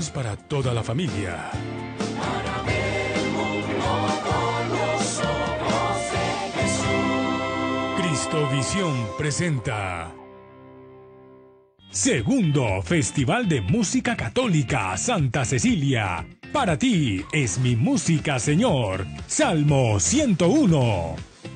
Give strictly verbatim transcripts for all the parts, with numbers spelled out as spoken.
Momentos para toda la familia. Para ver el mundo con los ojos de Jesús. Cristovisión presenta Segundo Festival de Música Católica Santa Cecilia. Para ti es mi música, Señor. Salmo ciento uno.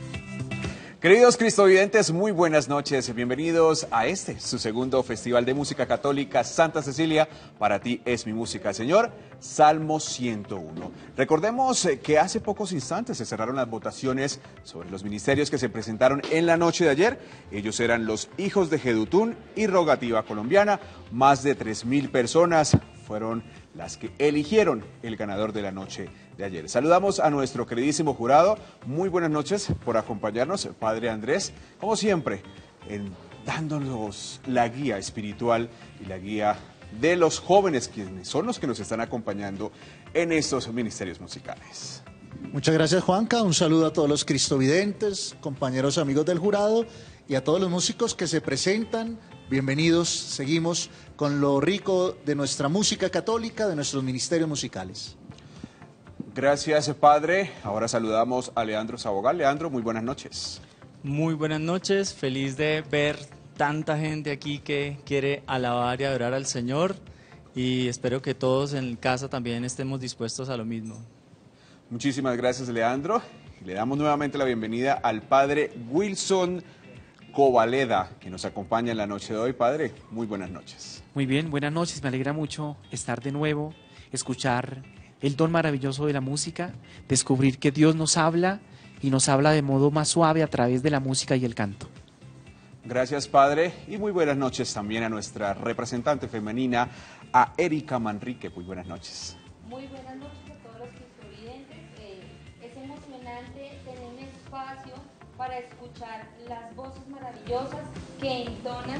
Queridos cristovidentes, muy buenas noches. Bienvenidos a este, su segundo Festival de Música Católica Santa Cecilia. Para ti es mi música, Señor. Salmo ciento uno. Recordemos que hace pocos instantes se cerraron las votaciones sobre los ministerios que se presentaron en la noche de ayer. Ellos eran los Hijos de Jedutún y Rogativa Colombiana. Más de tres mil personas fueron las que eligieron el ganador de la noche de ayer. Saludamos a nuestro queridísimo jurado. Muy buenas noches por acompañarnos, Padre Andrés, como siempre, en, dándonos la guía espiritual y la guía de los jóvenes, quienes son los que nos están acompañando en estos ministerios musicales. Muchas gracias, Juanca. Un saludo a todos los cristovidentes, compañeros amigos del jurado y a todos los músicos que se presentan. Bienvenidos. Seguimos con lo rico de nuestra música católica, de nuestros ministerios musicales. Gracias, Padre. Ahora saludamos a Leandro Sabogal. Leandro, muy buenas noches. Muy buenas noches. Feliz de ver tanta gente aquí que quiere alabar y adorar al Señor. Y espero que todos en casa también estemos dispuestos a lo mismo. Muchísimas gracias, Leandro. Le damos nuevamente la bienvenida al Padre Wilson Covaleda, que nos acompaña en la noche de hoy. Padre, muy buenas noches. Muy bien, buenas noches. Me alegra mucho estar de nuevo, escuchar el don maravilloso de la música, descubrir que Dios nos habla y nos habla de modo más suave a través de la música y el canto. Gracias, Padre, y muy buenas noches también a nuestra representante femenina, a Erika Manrique. Muy buenas noches. Muy buenas noches a todos los cristovidentes. Eh, es emocionante tener un espacio para escuchar las voces maravillosas que entonan.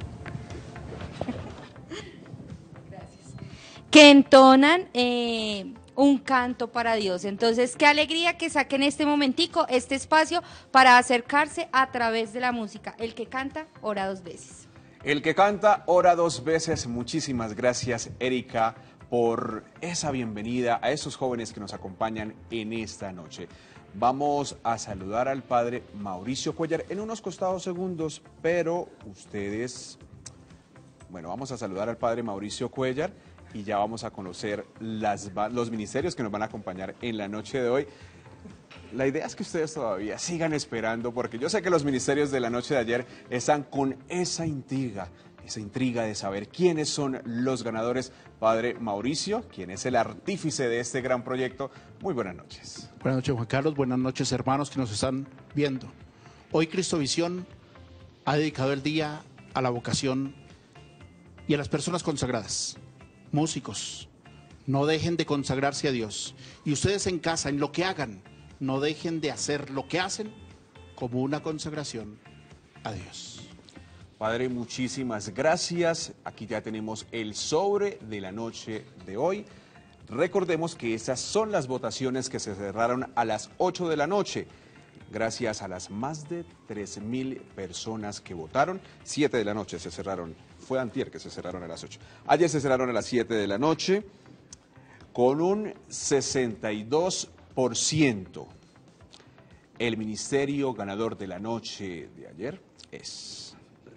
Gracias. Que entonan eh, un canto para Dios. Entonces, qué alegría que saquen este momentico, este espacio para acercarse a través de la música. El que canta, ora dos veces. El que canta, ora dos veces. Muchísimas gracias, Erika, por esa bienvenida a esos jóvenes que nos acompañan en esta noche. Vamos a saludar al Padre Mauricio Cuellar en unos costados segundos, pero ustedes... Bueno, vamos a saludar al Padre Mauricio Cuellar y ya vamos a conocer las, los ministerios que nos van a acompañar en la noche de hoy. La idea es que ustedes todavía sigan esperando, porque yo sé que los ministerios de la noche de ayer están con esa intriga, esa intriga de saber quiénes son los ganadores. Padre Mauricio, quien es el artífice de este gran proyecto, muy buenas noches. Buenas noches, Juan Carlos. Buenas noches, hermanos que nos están viendo. Hoy Cristovisión ha dedicado el día a la vocación y a las personas consagradas. Músicos, no dejen de consagrarse a Dios. Y ustedes en casa, en lo que hagan, no dejen de hacer lo que hacen como una consagración a Dios. Padre, muchísimas gracias. Aquí ya tenemos el sobre de la noche de hoy. Recordemos que esas son las votaciones que se cerraron a las ocho de la noche. Gracias a las más de tres mil personas que votaron. siete de la noche se cerraron. Fue antier que se cerraron a las ocho. Ayer se cerraron a las siete de la noche con un sesenta y dos por ciento. El ministerio ganador de la noche de ayer es...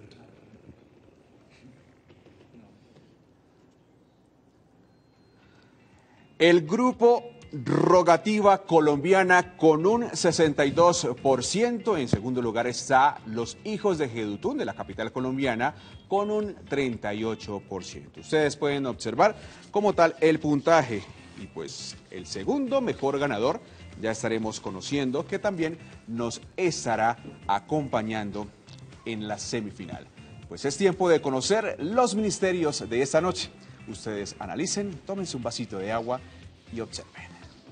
el grupo Rogativa Colombiana con un sesenta y dos por ciento. En segundo lugar está los Hijos de Jedutún de la capital colombiana con un treinta y ocho por ciento. Ustedes pueden observar como tal el puntaje y pues el segundo mejor ganador ya estaremos conociendo, que también nos estará acompañando en la semifinal. Pues es tiempo de conocer los ministerios de esta noche. Ustedes analicen, tómense un vasito de agua y observen.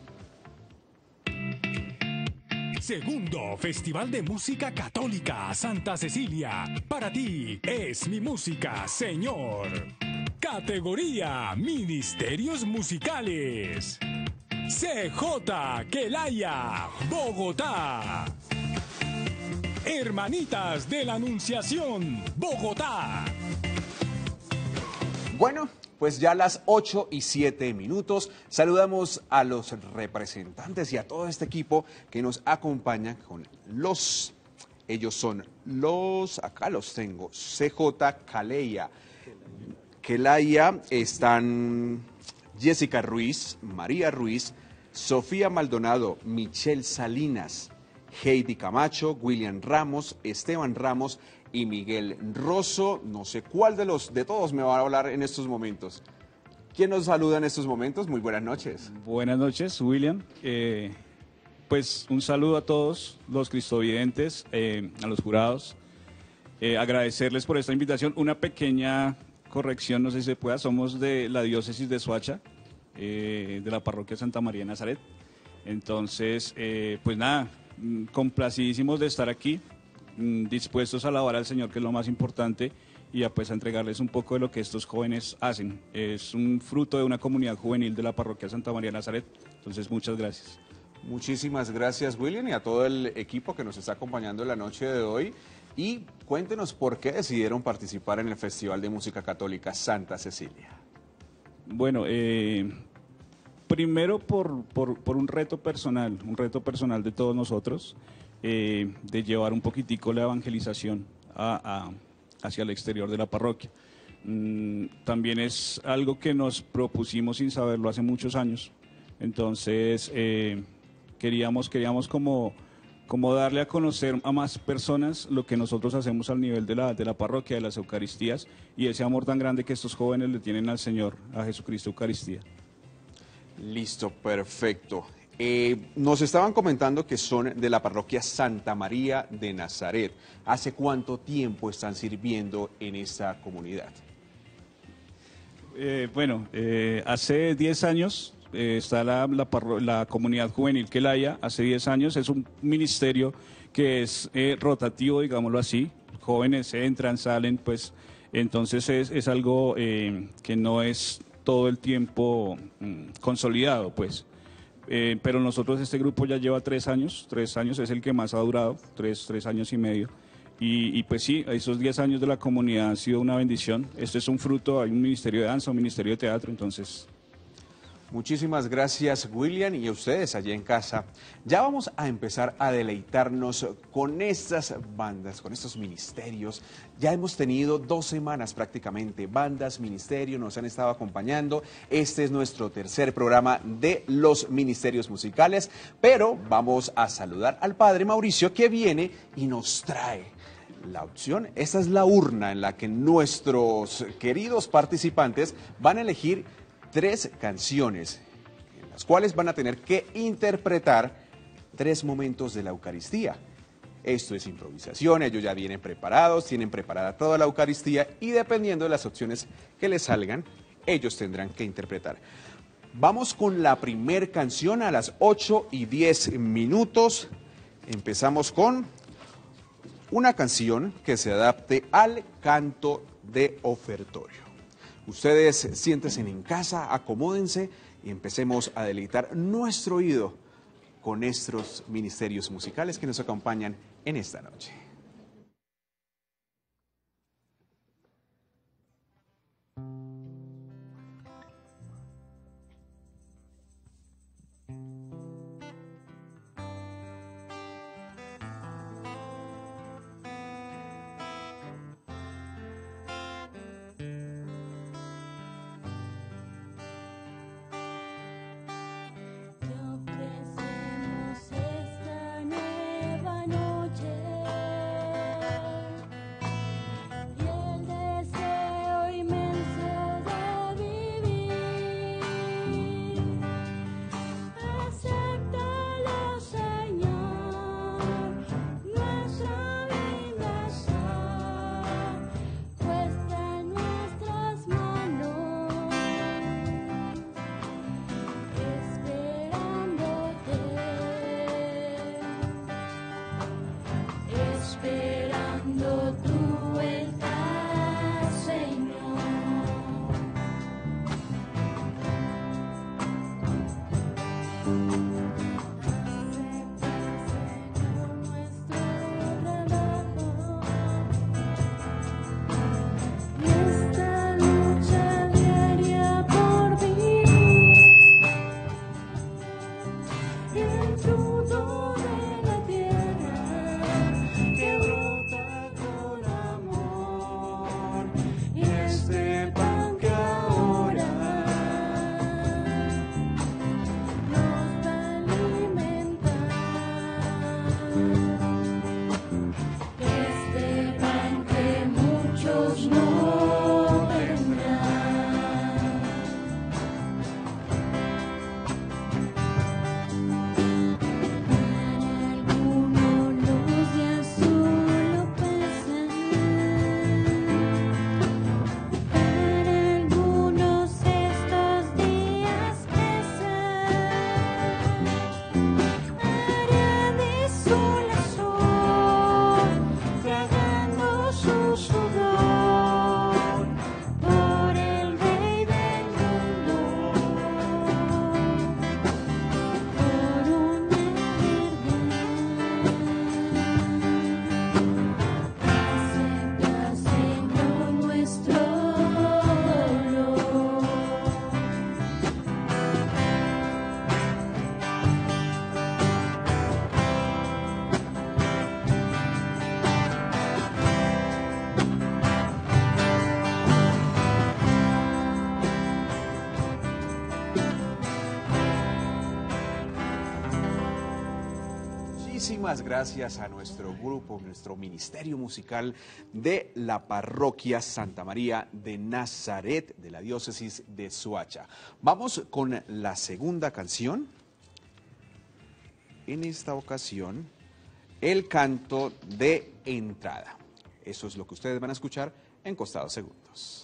Segundo Festival de Música Católica Santa Cecilia. Para ti es mi música, Señor. Categoría Ministerios Musicales. C J Quelaya, Bogotá. Hermanitas de la Anunciación, Bogotá. Bueno, Pues ya a las ocho y siete minutos saludamos a los representantes y a todo este equipo que nos acompaña con los, ellos son los, acá los tengo, C J Caleya, Kelaya, están Jessica Ruiz, María Ruiz, Sofía Maldonado, Michelle Salinas, Heidi Camacho, William Ramos, Esteban Ramos y Miguel Rosso. No sé cuál de los de todos me va a hablar en estos momentos. ¿Quién nos saluda en estos momentos? Muy buenas noches. Buenas noches, William. Eh, pues un saludo a todos los cristovidentes, eh, a los jurados. Eh, agradecerles por esta invitación. Una pequeña corrección, no sé si se pueda, somos de la diócesis de Soacha, eh, de la parroquia Santa María de Nazaret. Entonces, eh, pues nada, complacidísimos de estar aquí, dispuestos a alabar al Señor, que es lo más importante, y a, pues, a entregarles un poco de lo que estos jóvenes hacen. Es un fruto de una comunidad juvenil de la parroquia Santa María de Nazaret. Entonces, muchas gracias. Muchísimas gracias, William, y a todo el equipo que nos está acompañando en la noche de hoy. Y cuéntenos por qué decidieron participar en el Festival de Música Católica Santa Cecilia. Bueno, eh, primero por, por, por un reto personal, un reto personal de todos nosotros, eh, de llevar un poquitico la evangelización a, a, hacia el exterior de la parroquia. Mm, también es algo que nos propusimos sin saberlo hace muchos años. Entonces, eh, queríamos, queríamos como, como darle a conocer a más personas lo que nosotros hacemos al nivel de la, de la parroquia, de las Eucaristías, y ese amor tan grande que estos jóvenes le tienen al Señor, a Jesucristo Eucaristía. Listo, perfecto. Eh, nos estaban comentando que son de la parroquia Santa María de Nazaret. ¿Hace cuánto tiempo están sirviendo en esta comunidad? Eh, bueno, eh, hace diez años eh, está la, la, parro- la comunidad juvenil Kelaya, hace diez años, es un ministerio que es eh, rotativo, digámoslo así, jóvenes entran, salen, pues entonces es, es algo eh, que no es todo el tiempo mm, consolidado, pues. Eh, pero nosotros, este grupo ya lleva tres años, tres años es el que más ha durado, tres, tres años y medio. Y, y pues sí, esos diez años de la comunidad han sido una bendición. Esto es un fruto, hay un ministerio de danza, un ministerio de teatro, entonces... Muchísimas gracias, William, y a ustedes allá en casa. Ya vamos a empezar a deleitarnos con estas bandas, con estos ministerios. Ya hemos tenido dos semanas prácticamente, bandas, ministerios, nos han estado acompañando. Este es nuestro tercer programa de los ministerios musicales, pero vamos a saludar al Padre Mauricio, que viene y nos trae la opción. Esta es la urna en la que nuestros queridos participantes van a elegir tres canciones, en las cuales van a tener que interpretar tres momentos de la Eucaristía. Esto es improvisación, ellos ya vienen preparados, tienen preparada toda la Eucaristía y dependiendo de las opciones que les salgan, ellos tendrán que interpretar. Vamos con la primer canción a las ocho y diez minutos. Empezamos con una canción que se adapte al canto de ofertorio. Ustedes siéntense en casa, acomódense y empecemos a deleitar nuestro oído con estos ministerios musicales que nos acompañan en esta noche. Te ofrecemos esta nueva noche. muchísimas gracias a nuestro grupo, nuestro ministerio musical de la parroquia Santa María de Nazaret de la diócesis de Soacha. Vamos con la segunda canción. En esta ocasión, el canto de entrada. Eso es lo que ustedes van a escuchar en contados segundos.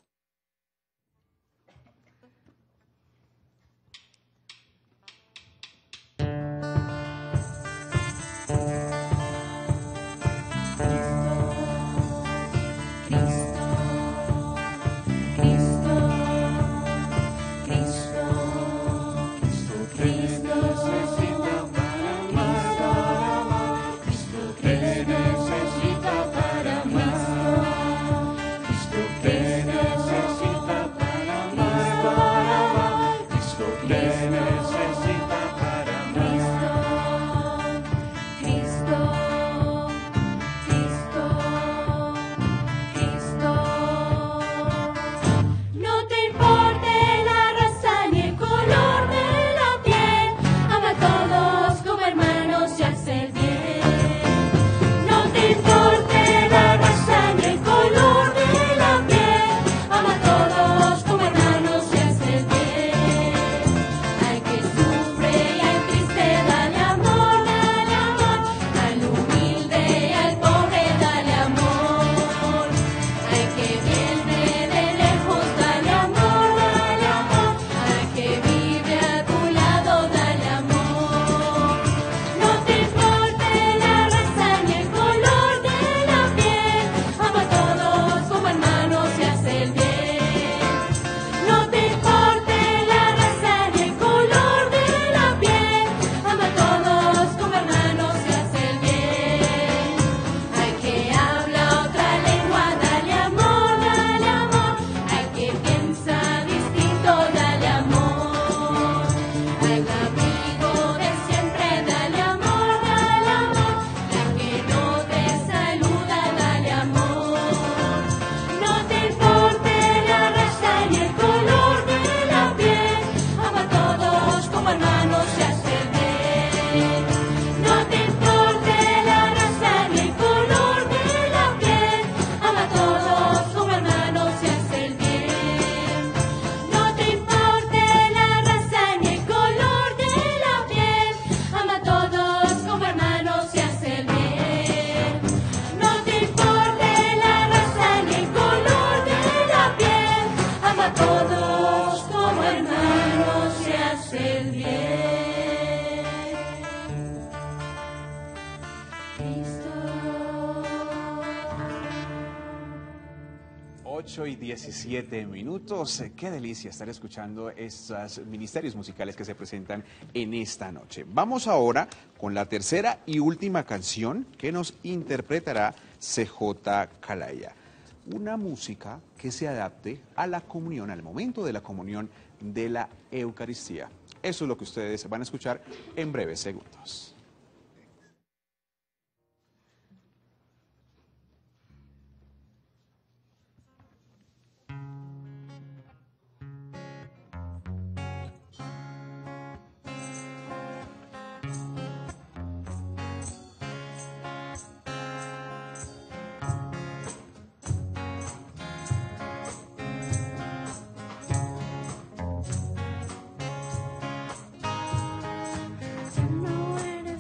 ocho y diecisiete minutos. Qué delicia estar escuchando estos ministerios musicales que se presentan en esta noche. Vamos ahora con la tercera y última canción que nos interpretará C J Calaya. Una música que se adapte a la comunión, al momento de la comunión de la Eucaristía. Eso es lo que ustedes van a escuchar en breves segundos. No eres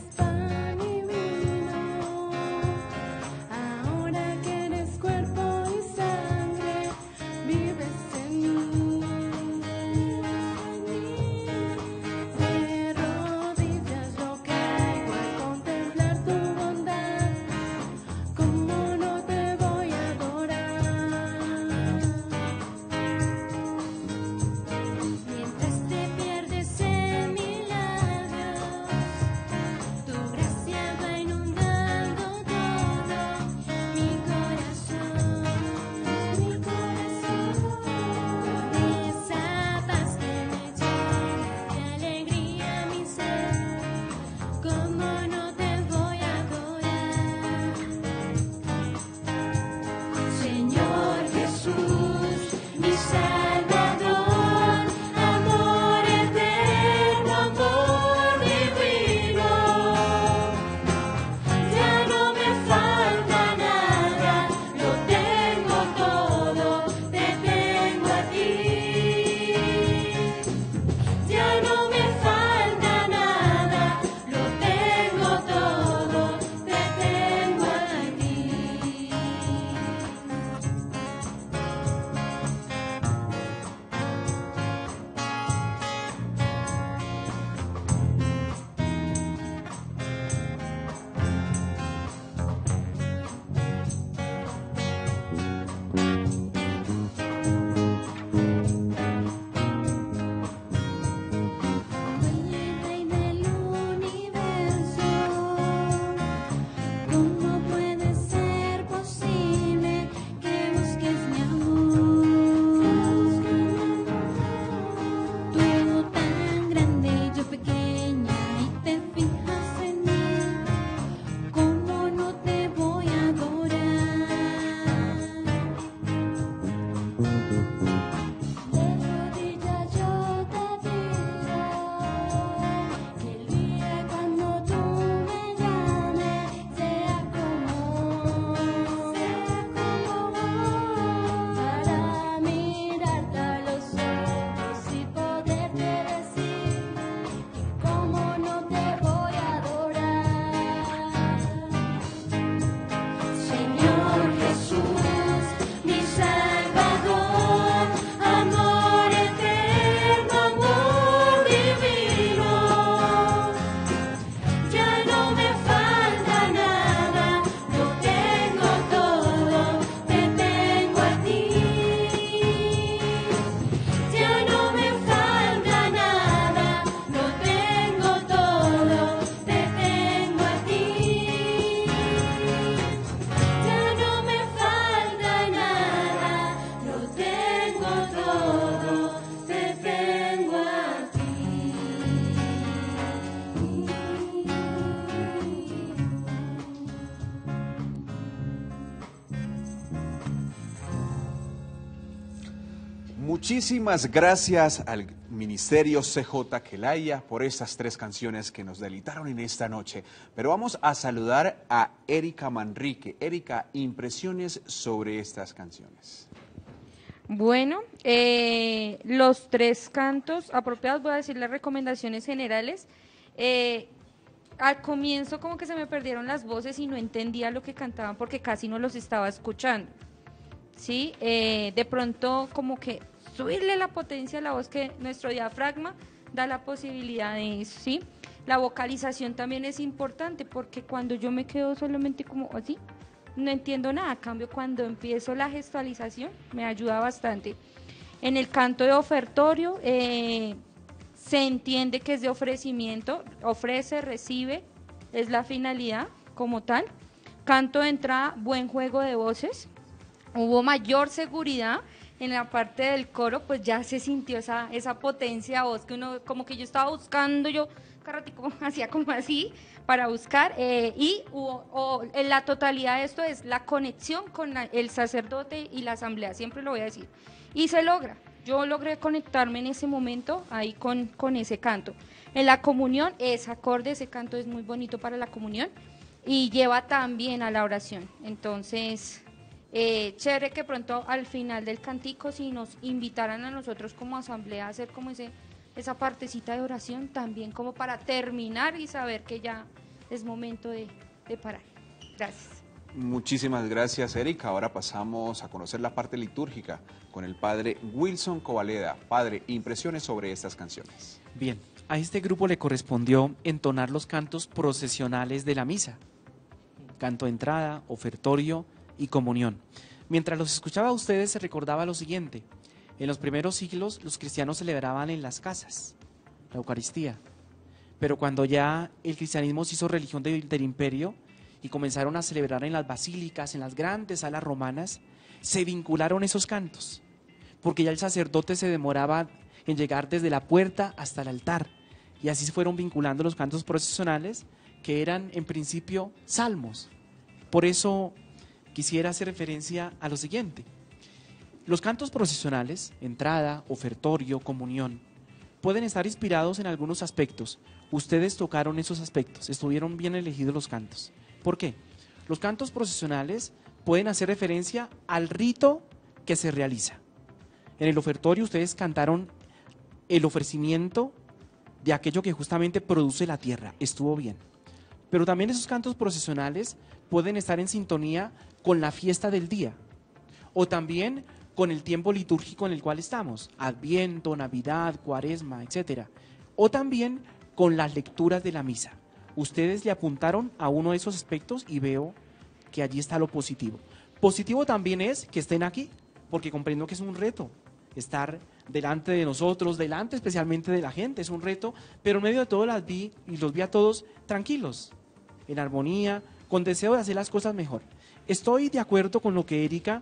Muchísimas gracias al Ministerio C J Quelaya por estas tres canciones que nos deleitaron en esta noche. Pero vamos a saludar a Erika Manrique. Erika, impresiones sobre estas canciones. Bueno, eh, los tres cantos apropiados, voy a decir las recomendaciones generales. Eh, al comienzo como que se me perdieron las voces y no entendía lo que cantaban porque casi no los estaba escuchando. Sí, eh, de pronto como que subirle la potencia a la voz, que nuestro diafragma da la posibilidad de eso, ¿sí? La vocalización también es importante porque cuando yo me quedo solamente como así, no entiendo nada. A cambio, cuando empiezo la gestualización, me ayuda bastante. En el canto de ofertorio, eh, se entiende que es de ofrecimiento, ofrece, recibe, es la finalidad como tal. Canto de entrada, buen juego de voces. Hubo mayor seguridad en la parte del coro, pues ya se sintió esa, esa potencia de voz que uno, como que yo estaba buscando, yo como hacía como así para buscar, eh, y hubo, o, en la totalidad de esto es la conexión con la, el sacerdote y la asamblea, siempre lo voy a decir, y se logra. Yo logré conectarme en ese momento ahí con, con ese canto. En la comunión es acorde, ese canto es muy bonito para la comunión y lleva también a la oración. Entonces, eh, chévere que pronto al final del cantico, si nos invitaran a nosotros como asamblea a hacer como ese, esa partecita de oración, también como para terminar y saber que ya es momento de, de parar. Gracias. Muchísimas gracias, Erika. Ahora pasamos a conocer la parte litúrgica con el padre Wilson Covaleda. Padre, impresiones sobre estas canciones. Bien, a este grupo le correspondió entonar los cantos procesionales de la misa. Canto de entrada, ofertorio y comunión. Mientras los escuchaba a ustedes se recordaba lo siguiente. En los primeros siglos los cristianos celebraban en las casas la Eucaristía. Pero cuando ya el cristianismo se hizo religión de, del imperio y comenzaron a celebrar en las basílicas, en las grandes salas romanas, se vincularon esos cantos, porque ya el sacerdote se demoraba en llegar desde la puerta hasta el altar, y así se fueron vinculando los cantos procesionales, que eran en principio salmos. Por eso quisiera hacer referencia a lo siguiente. Los cantos procesionales, entrada, ofertorio, comunión, pueden estar inspirados en algunos aspectos. Ustedes tocaron esos aspectos, estuvieron bien elegidos los cantos. ¿Por qué? Los cantos procesionales pueden hacer referencia al rito que se realiza. En el ofertorio ustedes cantaron el ofrecimiento de aquello que justamente produce la tierra, estuvo bien. Pero también esos cantos procesionales pueden estar en sintonía con la fiesta del día, o también con el tiempo litúrgico en el cual estamos, Adviento, Navidad, Cuaresma, etcétera, o también con las lecturas de la misa. Ustedes le apuntaron a uno de esos aspectos y veo que allí está lo positivo. Positivo también es que estén aquí, porque comprendo que es un reto estar delante de nosotros, delante especialmente de la gente, es un reto, pero en medio de todo las vi y los vi a todos tranquilos, en armonía, con deseo de hacer las cosas mejor. Estoy de acuerdo con lo que Erika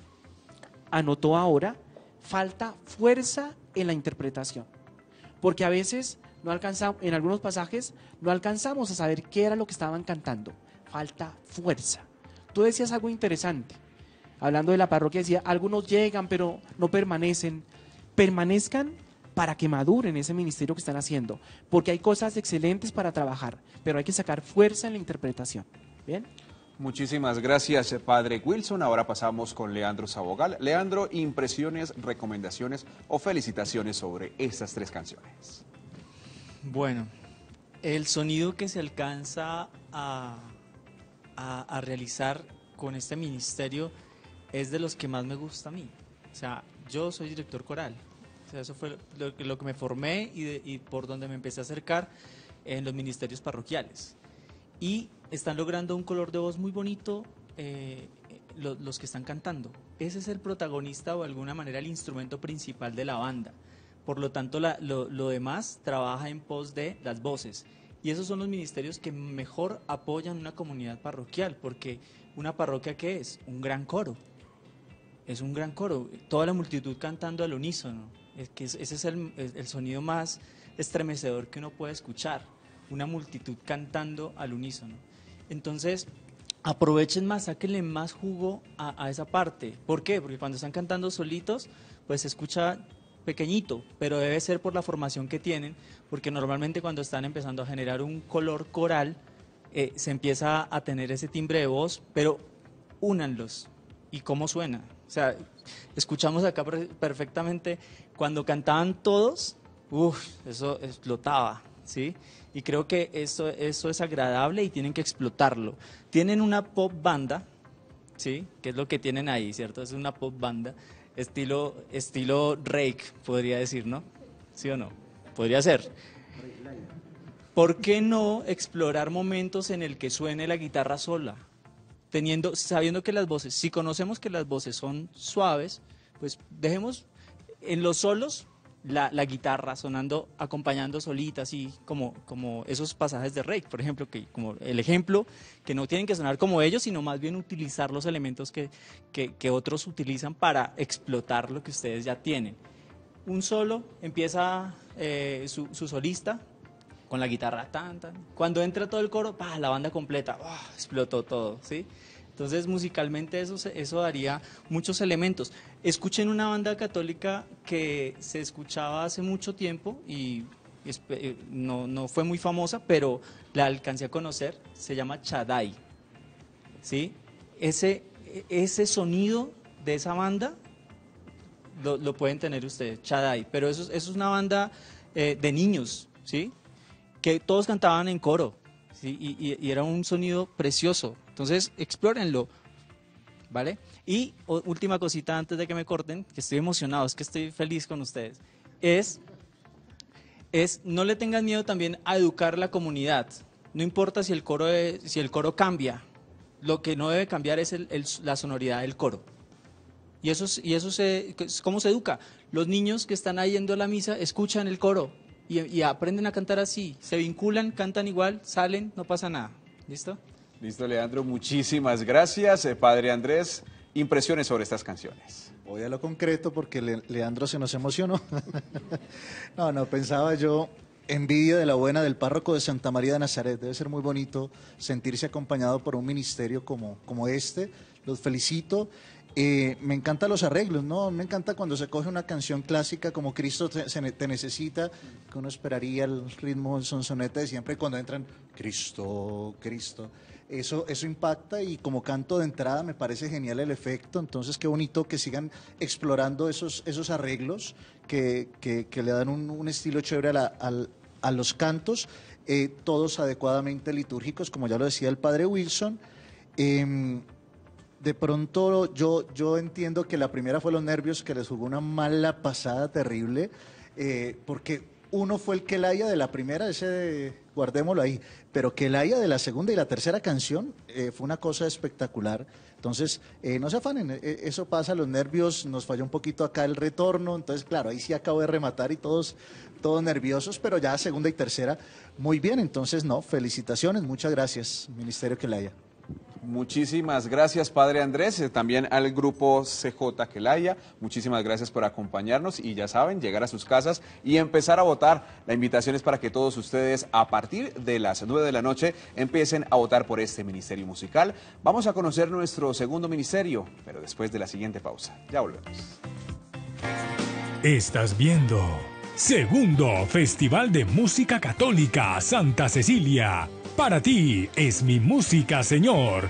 anotó ahora, falta fuerza en la interpretación, porque a veces no alcanzamos, en algunos pasajes no alcanzamos a saber qué era lo que estaban cantando, falta fuerza. Tú decías algo interesante, hablando de la parroquia, decía, algunos llegan pero no permanecen, permanezcan para que maduren ese ministerio que están haciendo, porque hay cosas excelentes para trabajar, pero hay que sacar fuerza en la interpretación. ¿Bien? Muchísimas gracias, padre Wilson. Ahora pasamos con Leandro Sabogal. Leandro, impresiones, recomendaciones o felicitaciones sobre estas tres canciones. Bueno, el sonido que se alcanza a, a, a realizar con este ministerio es de los que más me gusta a mí. O sea, yo soy director coral. O sea, eso fue lo, lo que me formé y, de, y por donde me empecé a acercar en los ministerios parroquiales. Y están logrando un color de voz muy bonito eh, los, los que están cantando. Ese es el protagonista o de alguna manera el instrumento principal de la banda. Por lo tanto, la, lo, lo demás trabaja en pos de las voces. Y esos son los ministerios que mejor apoyan una comunidad parroquial, porque una parroquia, ¿qué es? Un gran coro. Es un gran coro, toda la multitud cantando al unísono. Es que ese es el, el sonido más estremecedor que uno puede escuchar. Una multitud cantando al unísono. Entonces, aprovechen más, sáquenle más jugo a, a esa parte. ¿Por qué? Porque cuando están cantando solitos, pues se escucha pequeñito, pero debe ser por la formación que tienen, porque normalmente cuando están empezando a generar un color coral, eh, se empieza a tener ese timbre de voz, pero únanlos. ¿Y cómo suena? O sea, escuchamos acá per- perfectamente cuando cantaban todos, uff, eso explotaba, ¿sí? Y creo que eso, eso es agradable y tienen que explotarlo. Tienen una pop banda, ¿sí? Que es lo que tienen ahí, ¿cierto? Es una pop banda, estilo, estilo Rake, podría decir, ¿no? ¿Sí o no? Podría ser. ¿Por qué no explorar momentos en el que suene la guitarra sola? Teniendo, sabiendo que las voces, si conocemos que las voces son suaves, pues dejemos en los solos la, la guitarra sonando, acompañando solita, así como, como esos pasajes de Rake, por ejemplo, que como el ejemplo, que no tienen que sonar como ellos, sino más bien utilizar los elementos que, que, que otros utilizan para explotar lo que ustedes ya tienen. Un solo, empieza eh, su, su solista con la guitarra, tan, tan. Cuando entra todo el coro, ¡pah!, la banda completa, ¡oh!, explotó todo, ¿sí? Entonces, musicalmente eso, se- eso daría muchos elementos. Escuchen una banda católica que se escuchaba hace mucho tiempo y espe- eh, no, no fue muy famosa, pero la alcancé a conocer, se llama Chadai, ¿sí? Ese, ese sonido de esa banda lo, lo pueden tener ustedes, Chadai, pero eso, es- eso es una banda eh, de niños, ¿sí? Que todos cantaban en coro, ¿sí? y, y- y era un sonido precioso. Entonces, explórenlo, ¿vale? Y o- última cosita antes de que me corten, que estoy emocionado, es que estoy feliz con ustedes, es, es no le tengan miedo también a educar la comunidad. No importa si el coro, de- si el coro cambia, lo que no debe cambiar es el- el- la sonoridad del coro. Y eso, es- y eso se, ¿cómo se educa? Los niños que están ahí yendo a la misa escuchan el coro y, y aprenden a cantar así, se vinculan, cantan igual, salen, no pasa nada. ¿Listo? Listo, Leandro, muchísimas gracias. Eh, Padre Andrés, impresiones sobre estas canciones. Voy a lo concreto porque Le- Leandro se nos emocionó. No, no, pensaba yo, envidia de la buena del párroco de Santa María de Nazaret. Debe ser muy bonito sentirse acompañado por un ministerio como, como este. Los felicito. Eh, me encantan los arreglos, ¿no? Me encanta cuando se coge una canción clásica como Cristo te, se ne- te necesita, que uno esperaría el ritmo, el sonsonete de siempre, y cuando entran Cristo, Cristo. Eso, eso impacta y como canto de entrada me parece genial el efecto, entonces qué bonito que sigan explorando esos, esos arreglos que, que- que le dan un, un estilo chévere a, la- al- a los cantos, eh, todos adecuadamente litúrgicos, como ya lo decía el padre Wilson. Em, de pronto yo, yo entiendo que la primera fue los nervios, que les jugó una mala pasada terrible, eh, porque uno fue el Kelaya de la primera, ese de- guardémoslo ahí, pero Kelaya de la segunda y la tercera canción eh, fue una cosa espectacular. Entonces, eh, no se afanen, eh, eso pasa, los nervios, nos falló un poquito acá el retorno, entonces claro, ahí sí acabo de rematar y todos, todos nerviosos, pero ya segunda y tercera, muy bien, entonces no, felicitaciones, muchas gracias, Ministerio Kelaya. Muchísimas gracias, Padre Andrés, eh, también al grupo C J Quelaya. Muchísimas gracias por acompañarnos y ya saben, llegar a sus casas y empezar a votar. La invitación es para que todos ustedes a partir de las nueve de la noche empiecen a votar por este ministerio musical. Vamos a conocer nuestro segundo ministerio, pero después de la siguiente pausa. Ya volvemos. Estás viendo Segundo Festival de Música Católica Santa Cecilia. Para ti es mi música, Señor.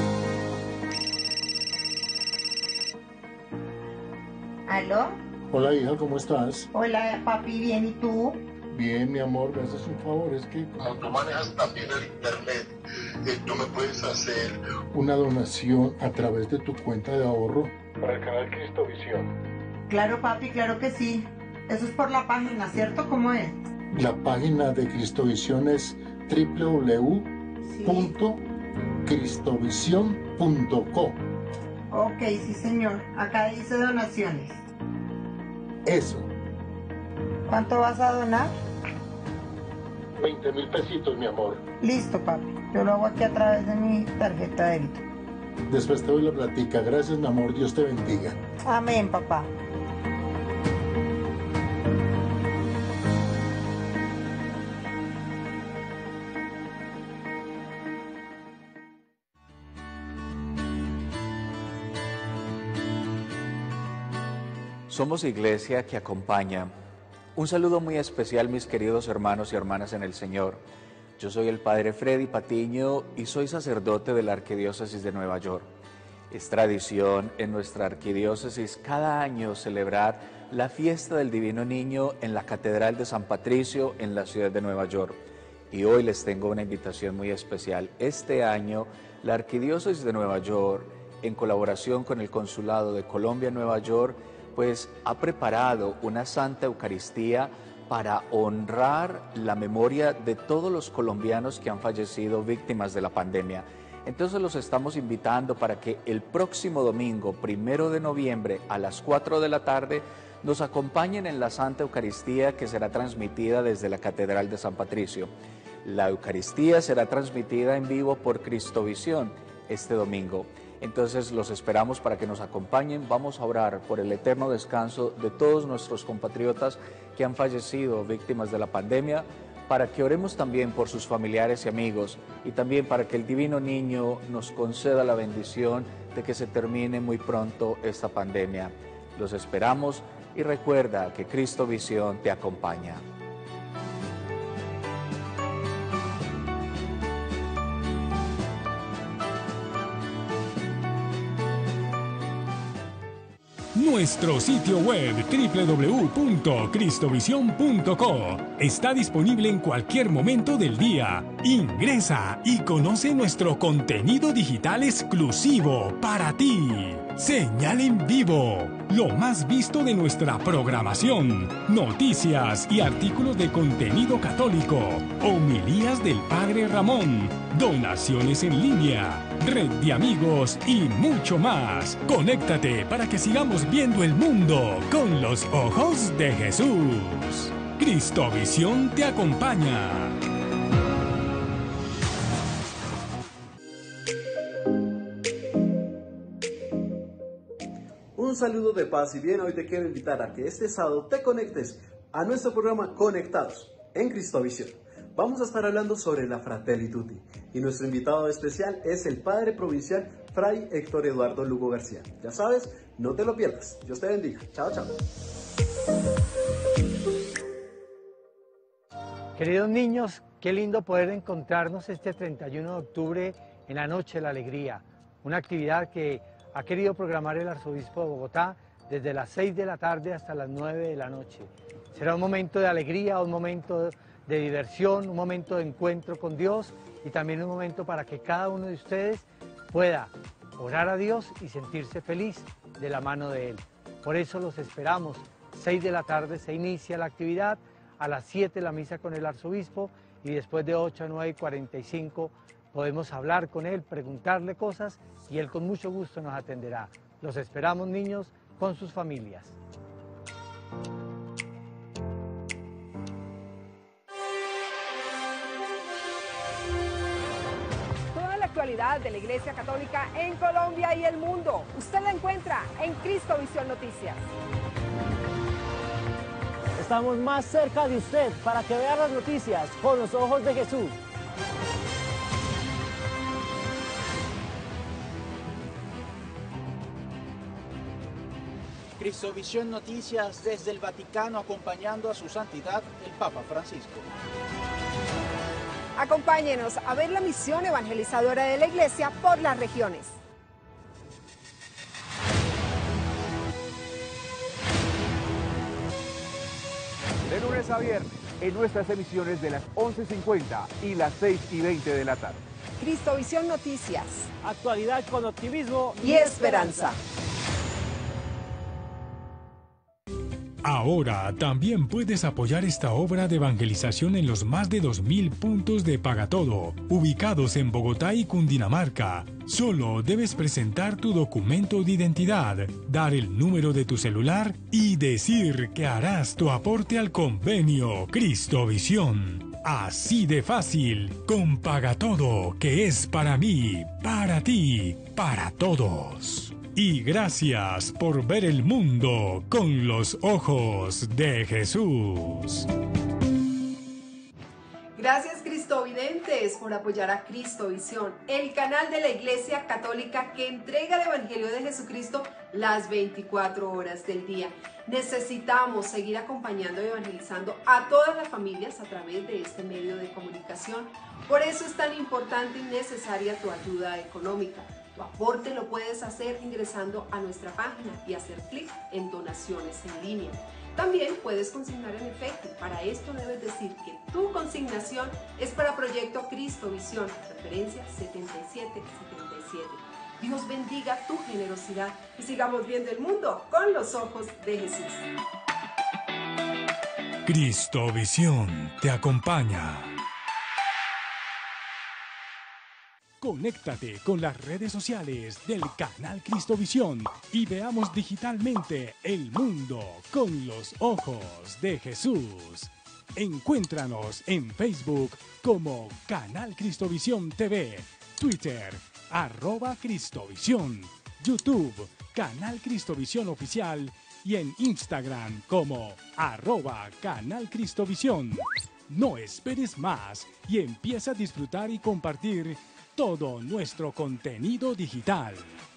¿Aló? Hola hija, ¿cómo estás? Hola papi, bien, ¿y tú? Bien, mi amor, me haces un favor, es que como tú manejas también el internet, eh, tú me puedes hacer una donación a través de tu cuenta de ahorro para el canal Cristovisión. Claro papi, claro que sí. Eso es por la página, ¿cierto? ¿Cómo es? La página de Cristovisión es w w w punto cristovisión punto co. Ok, sí señor. Acá dice donaciones. Eso, ¿Cuánto vas a donar? veinte mil pesitos, mi amor. Listo papi. Yo lo hago aquí a través de mi tarjeta de débito. Después te doy la platica. Gracias, mi amor. Dios te bendiga. Amén, papá. Somos iglesia que acompaña. Un saludo muy especial, mis queridos hermanos y hermanas en el Señor. Yo soy el Padre Freddy Patiño y soy sacerdote de la Arquidiócesis de Nueva York. Es tradición en nuestra arquidiócesis cada año celebrar la fiesta del Divino Niño en la Catedral de San Patricio en la ciudad de Nueva York. Y hoy les tengo una invitación muy especial. Este año, la Arquidiócesis de Nueva York, en colaboración con el Consulado de Colombia en Nueva York, pues ha preparado una Santa Eucaristía para honrar la memoria de todos los colombianos que han fallecido víctimas de la pandemia. Entonces los estamos invitando para que el próximo domingo, primero de noviembre, a las cuatro de la tarde, nos acompañen en la Santa Eucaristía que será transmitida desde la Catedral de San Patricio. La Eucaristía será transmitida en vivo por Cristovisión este domingo. Entonces los esperamos para que nos acompañen. Vamos a orar por el eterno descanso de todos nuestros compatriotas que han fallecido víctimas de la pandemia, para que oremos también por sus familiares y amigos, y también para que el Divino Niño nos conceda la bendición de que se termine muy pronto esta pandemia. Los esperamos y recuerda que Cristovisión te acompaña. Nuestro sitio web doble u doble u doble u punto cristovisión punto co está disponible en cualquier momento del día. Ingresa y conoce nuestro contenido digital exclusivo para ti. Señal en vivo, lo más visto de nuestra programación, noticias y artículos de contenido católico, homilías del Padre Ramón, donaciones en línea, red de amigos y mucho más. Conéctate para que sigamos viendo el mundo con los ojos de Jesús. Cristovisión te acompaña. Un saludo de paz y bien. Hoy te quiero invitar a que este sábado te conectes a nuestro programa Conectados en Cristovisión. Vamos a estar hablando sobre la Fratelli Tutti y nuestro invitado especial es el Padre Provincial Fray Héctor Eduardo Lugo García. Ya sabes, no te lo pierdas. Dios te bendiga. Chao, chao. Queridos niños, qué lindo poder encontrarnos este treinta y uno de octubre en la Noche de la Alegría, una actividad que ha querido programar el Arzobispo de Bogotá desde las seis de la tarde hasta las nueve de la noche. Será un momento de alegría, un momento de diversión, un momento de encuentro con Dios y también un momento para que cada uno de ustedes pueda orar a Dios y sentirse feliz de la mano de Él. Por eso los esperamos. seis de la tarde se inicia la actividad, a las siete la misa con el arzobispo y después de ocho a nueve y cuarenta y cinco podemos hablar con él, preguntarle cosas y él con mucho gusto nos atenderá. Los esperamos, niños, con sus familias. Toda la actualidad de la Iglesia Católica en Colombia y el mundo, usted la encuentra en Cristovisión Noticias. Estamos más cerca de usted para que vea las noticias con los ojos de Jesús. Cristovisión Noticias desde el Vaticano, acompañando a su santidad el Papa Francisco. Acompáñenos a ver la misión evangelizadora de la Iglesia por las regiones. De lunes a viernes, en nuestras emisiones de las once y cincuenta y las seis y veinte de la tarde. Cristovisión Noticias. Actualidad con optimismo y esperanza. Ahora también puedes apoyar esta obra de evangelización en los más de dos mil puntos de Pagatodo, ubicados en Bogotá y Cundinamarca. Solo debes presentar tu documento de identidad, dar el número de tu celular y decir que harás tu aporte al convenio Cristovisión. Así de fácil, con Pagatodo, que es para mí, para ti, para todos. Y gracias por ver el mundo con los ojos de Jesús. Gracias, Cristovisión. cristovidentes, por apoyar a Cristovisión, el canal de la Iglesia Católica que entrega el Evangelio de Jesucristo las veinticuatro horas del día. Necesitamos seguir acompañando y evangelizando a todas las familias a través de este medio de comunicación. Por eso es tan importante y necesaria tu ayuda económica. Tu aporte lo puedes hacer ingresando a nuestra página y hacer clic en donaciones en línea. También puedes consignar en efecto. Para esto debes decir que tu consignación es para Proyecto Cristovisión, referencia setenta y siete setenta y siete. Dios bendiga tu generosidad y sigamos viendo el mundo con los ojos de Jesús. Cristovisión te acompaña. Conéctate con las redes sociales del canal Cristovisión y veamos digitalmente el mundo con los ojos de Jesús. Encuéntranos en Facebook como Canal Cristovisión T V, Twitter, arroba Cristovisión, YouTube, Canal Cristovisión Oficial y en Instagram como arroba Canal Cristovisión. No esperes más y empieza a disfrutar y compartir todo nuestro contenido digital.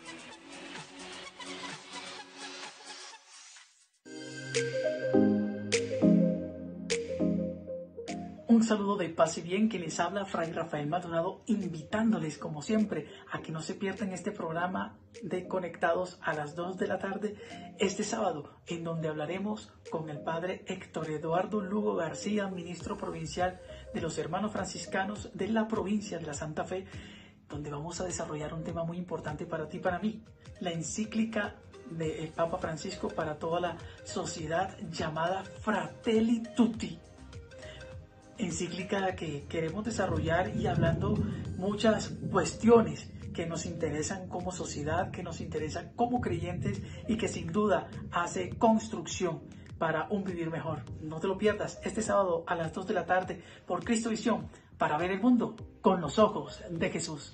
Un saludo de paz y bien que les habla Fray Rafael Maldonado, invitándoles como siempre a que no se pierdan este programa de Conectados a las dos de la tarde este sábado, en donde hablaremos con el padre Héctor Eduardo Lugo García, ministro provincial de los hermanos franciscanos de la provincia de la Santa Fe, donde vamos a desarrollar un tema muy importante para ti y para mí, la encíclica del Papa Francisco para toda la sociedad llamada Fratelli Tutti. Encíclica que queremos desarrollar y hablando muchas cuestiones que nos interesan como sociedad, que nos interesan como creyentes y que sin duda hace construcción para un vivir mejor. No te lo pierdas este sábado a las dos de la tarde por Cristovisión para ver el mundo con los ojos de Jesús.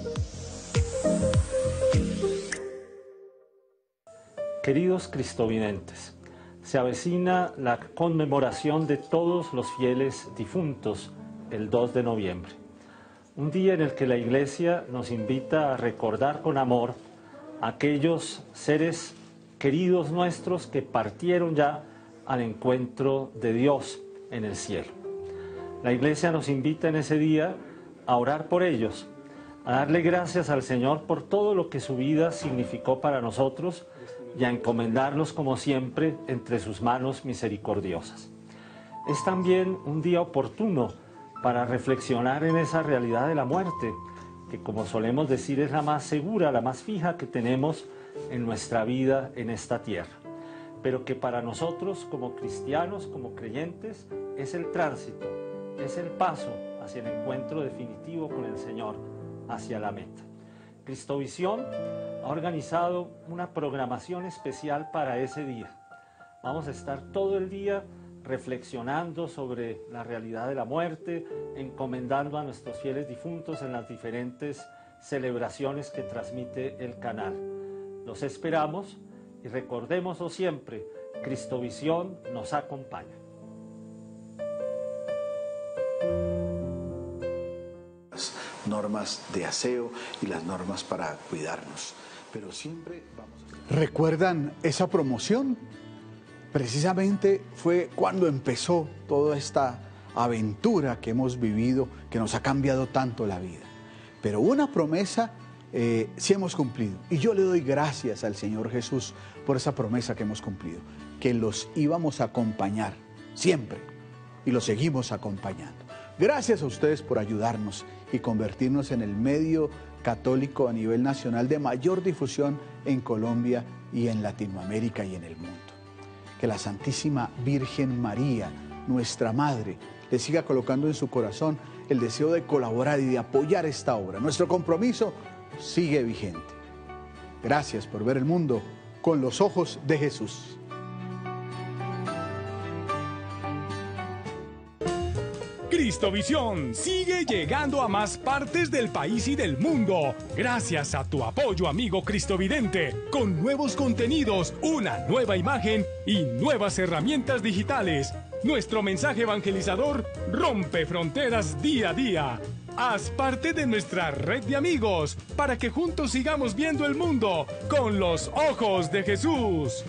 Queridos cristovidentes, se avecina la conmemoración de todos los fieles difuntos el dos de noviembre. Un día en el que la Iglesia nos invita a recordar con amor a aquellos seres queridos nuestros que partieron ya al encuentro de Dios en el cielo. La Iglesia nos invita en ese día a orar por ellos, a darle gracias al Señor por todo lo que su vida significó para nosotros y a encomendarlos como siempre entre sus manos misericordiosas. Es también un día oportuno para reflexionar en esa realidad de la muerte, que como solemos decir es la más segura, la más fija que tenemos en nuestra vida en esta tierra, pero que para nosotros como cristianos, como creyentes, es el tránsito, es el paso hacia el encuentro definitivo con el Señor, hacia la meta. Cristovisión ha organizado una programación especial para ese día. Vamos a estar todo el día reflexionando sobre la realidad de la muerte, encomendando a nuestros fieles difuntos en las diferentes celebraciones que transmite el canal. Los esperamos y recordémoslo siempre, Cristovisión nos acompaña. Normas de aseo y las normas para cuidarnos, pero siempre vamos a... ¿Recuerdan esa promoción? Precisamente fue cuando empezó toda esta aventura que hemos vivido, que nos ha cambiado tanto la vida. Pero una promesa eh, sí hemos cumplido, y yo le doy gracias al Señor Jesús por esa promesa que hemos cumplido, que los íbamos a acompañar siempre, y los seguimos acompañando. Gracias a ustedes por ayudarnos y convertirnos en el medio católico a nivel nacional de mayor difusión en Colombia y en Latinoamérica y en el mundo. Que la Santísima Virgen María, nuestra Madre, le siga colocando en su corazón el deseo de colaborar y de apoyar esta obra. Nuestro compromiso sigue vigente. Gracias por ver el mundo con los ojos de Jesús. Cristovisión sigue llegando a más partes del país y del mundo gracias a tu apoyo, amigo cristovidente, con nuevos contenidos, una nueva imagen y nuevas herramientas digitales. Nuestro mensaje evangelizador rompe fronteras día a día. Haz parte de nuestra red de amigos para que juntos sigamos viendo el mundo con los ojos de Jesús.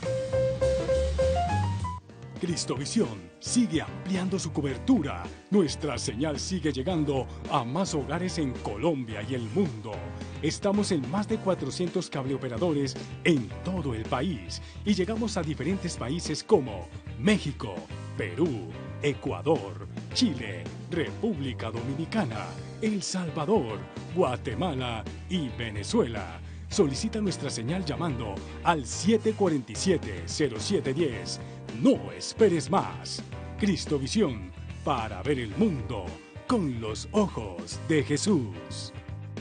Cristovisión sigue ampliando su cobertura. Nuestra señal sigue llegando a más hogares en Colombia y el mundo. Estamos en más de cuatrocientos cableoperadores en todo el país y llegamos a diferentes países como México, Perú, Ecuador, Chile, República Dominicana, El Salvador, Guatemala y Venezuela. Solicita nuestra señal llamando al siete cuatro siete, cero siete uno cero. No esperes más. Cristovisión, para ver el mundo con los ojos de Jesús.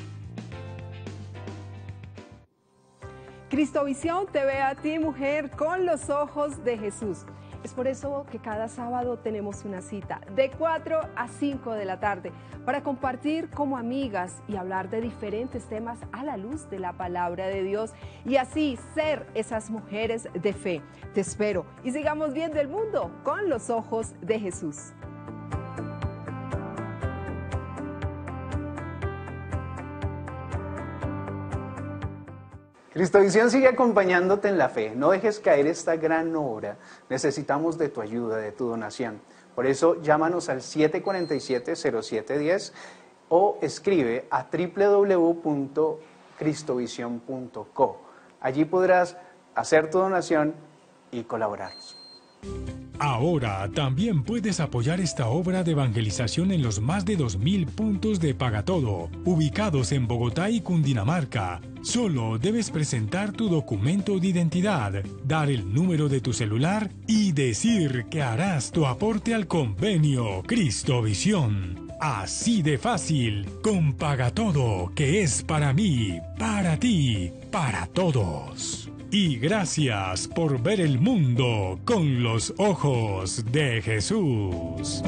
Cristovisión te ve a ti, mujer, con los ojos de Jesús. Es por eso que cada sábado tenemos una cita de cuatro a cinco de la tarde para compartir como amigas y hablar de diferentes temas a la luz de la palabra de Dios y así ser esas mujeres de fe. Te espero y sigamos viendo el mundo con los ojos de Jesús. Cristovisión sigue acompañándote en la fe. No dejes caer esta gran obra. Necesitamos de tu ayuda, de tu donación. Por eso, llámanos al siete cuatro siete, cero siete uno cero o escribe a doble u doble u doble u punto cristovisión punto co. Allí podrás hacer tu donación y colaborar. Ahora también puedes apoyar esta obra de evangelización en los más de dos mil puntos de Pagatodo, ubicados en Bogotá y Cundinamarca. Solo debes presentar tu documento de identidad, dar el número de tu celular y decir que harás tu aporte al convenio Cristovisión. Así de fácil, con Pagatodo, que es para mí, para ti, para todos. Y gracias por ver el mundo con los ojos de Jesús.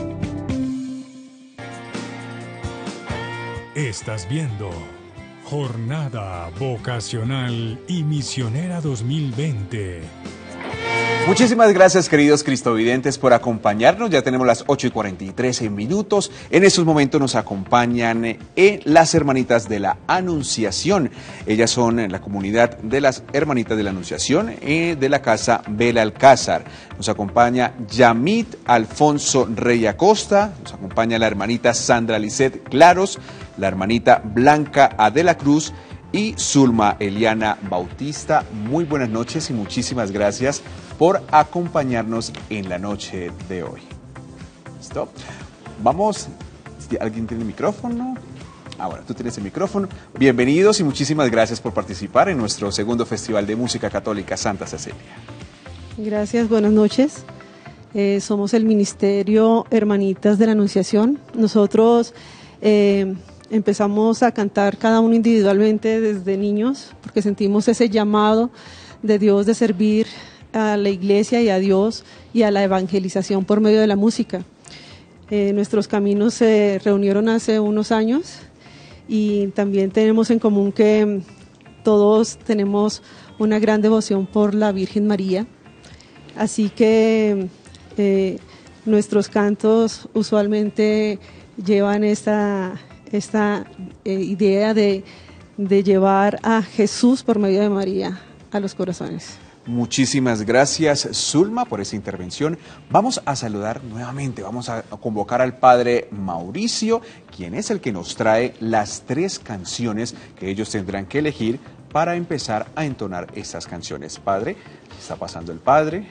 Estás viendo Jornada Vocacional y Misionera dos mil veinte. Muchísimas gracias, queridos cristovidentes, por acompañarnos. Ya tenemos las ocho y cuarenta y tres minutos. En estos momentos nos acompañan eh, las hermanitas de la Anunciación. Ellas son en la comunidad de las hermanitas de la Anunciación eh, de la casa Belalcázar. Nos acompaña Yamit Alfonso Rey Acosta. Nos acompaña la hermanita Sandra Lisset Claros, la hermanita Blanca Adela Cruz y Zulma Eliana Bautista. Muy buenas noches y muchísimas gracias por acompañarnos en la noche de hoy. ¿Listo? Vamos, si alguien tiene el micrófono. Ah, bueno, tú tienes el micrófono. Bienvenidos y muchísimas gracias por participar en nuestro segundo Festival de Música Católica Santa Cecilia. Gracias, buenas noches. Eh, somos el Ministerio Hermanitas de la Anunciación. Nosotros eh, empezamos a cantar cada uno individualmente desde niños, porque sentimos ese llamado de Dios de servir a la iglesia y a Dios y a la evangelización por medio de la música. Eh, nuestros caminos se reunieron hace unos años y también tenemos en común que todos tenemos una gran devoción por la Virgen María, así que eh, nuestros cantos usualmente llevan esta, esta eh, idea de, de llevar a Jesús por medio de María a los corazones. Muchísimas gracias, Zulma, por esa intervención. Vamos a saludar nuevamente, vamos a convocar al padre Mauricio, quien es el que nos trae las tres canciones que ellos tendrán que elegir para empezar a entonar estas canciones. Padre, está pasando el padre.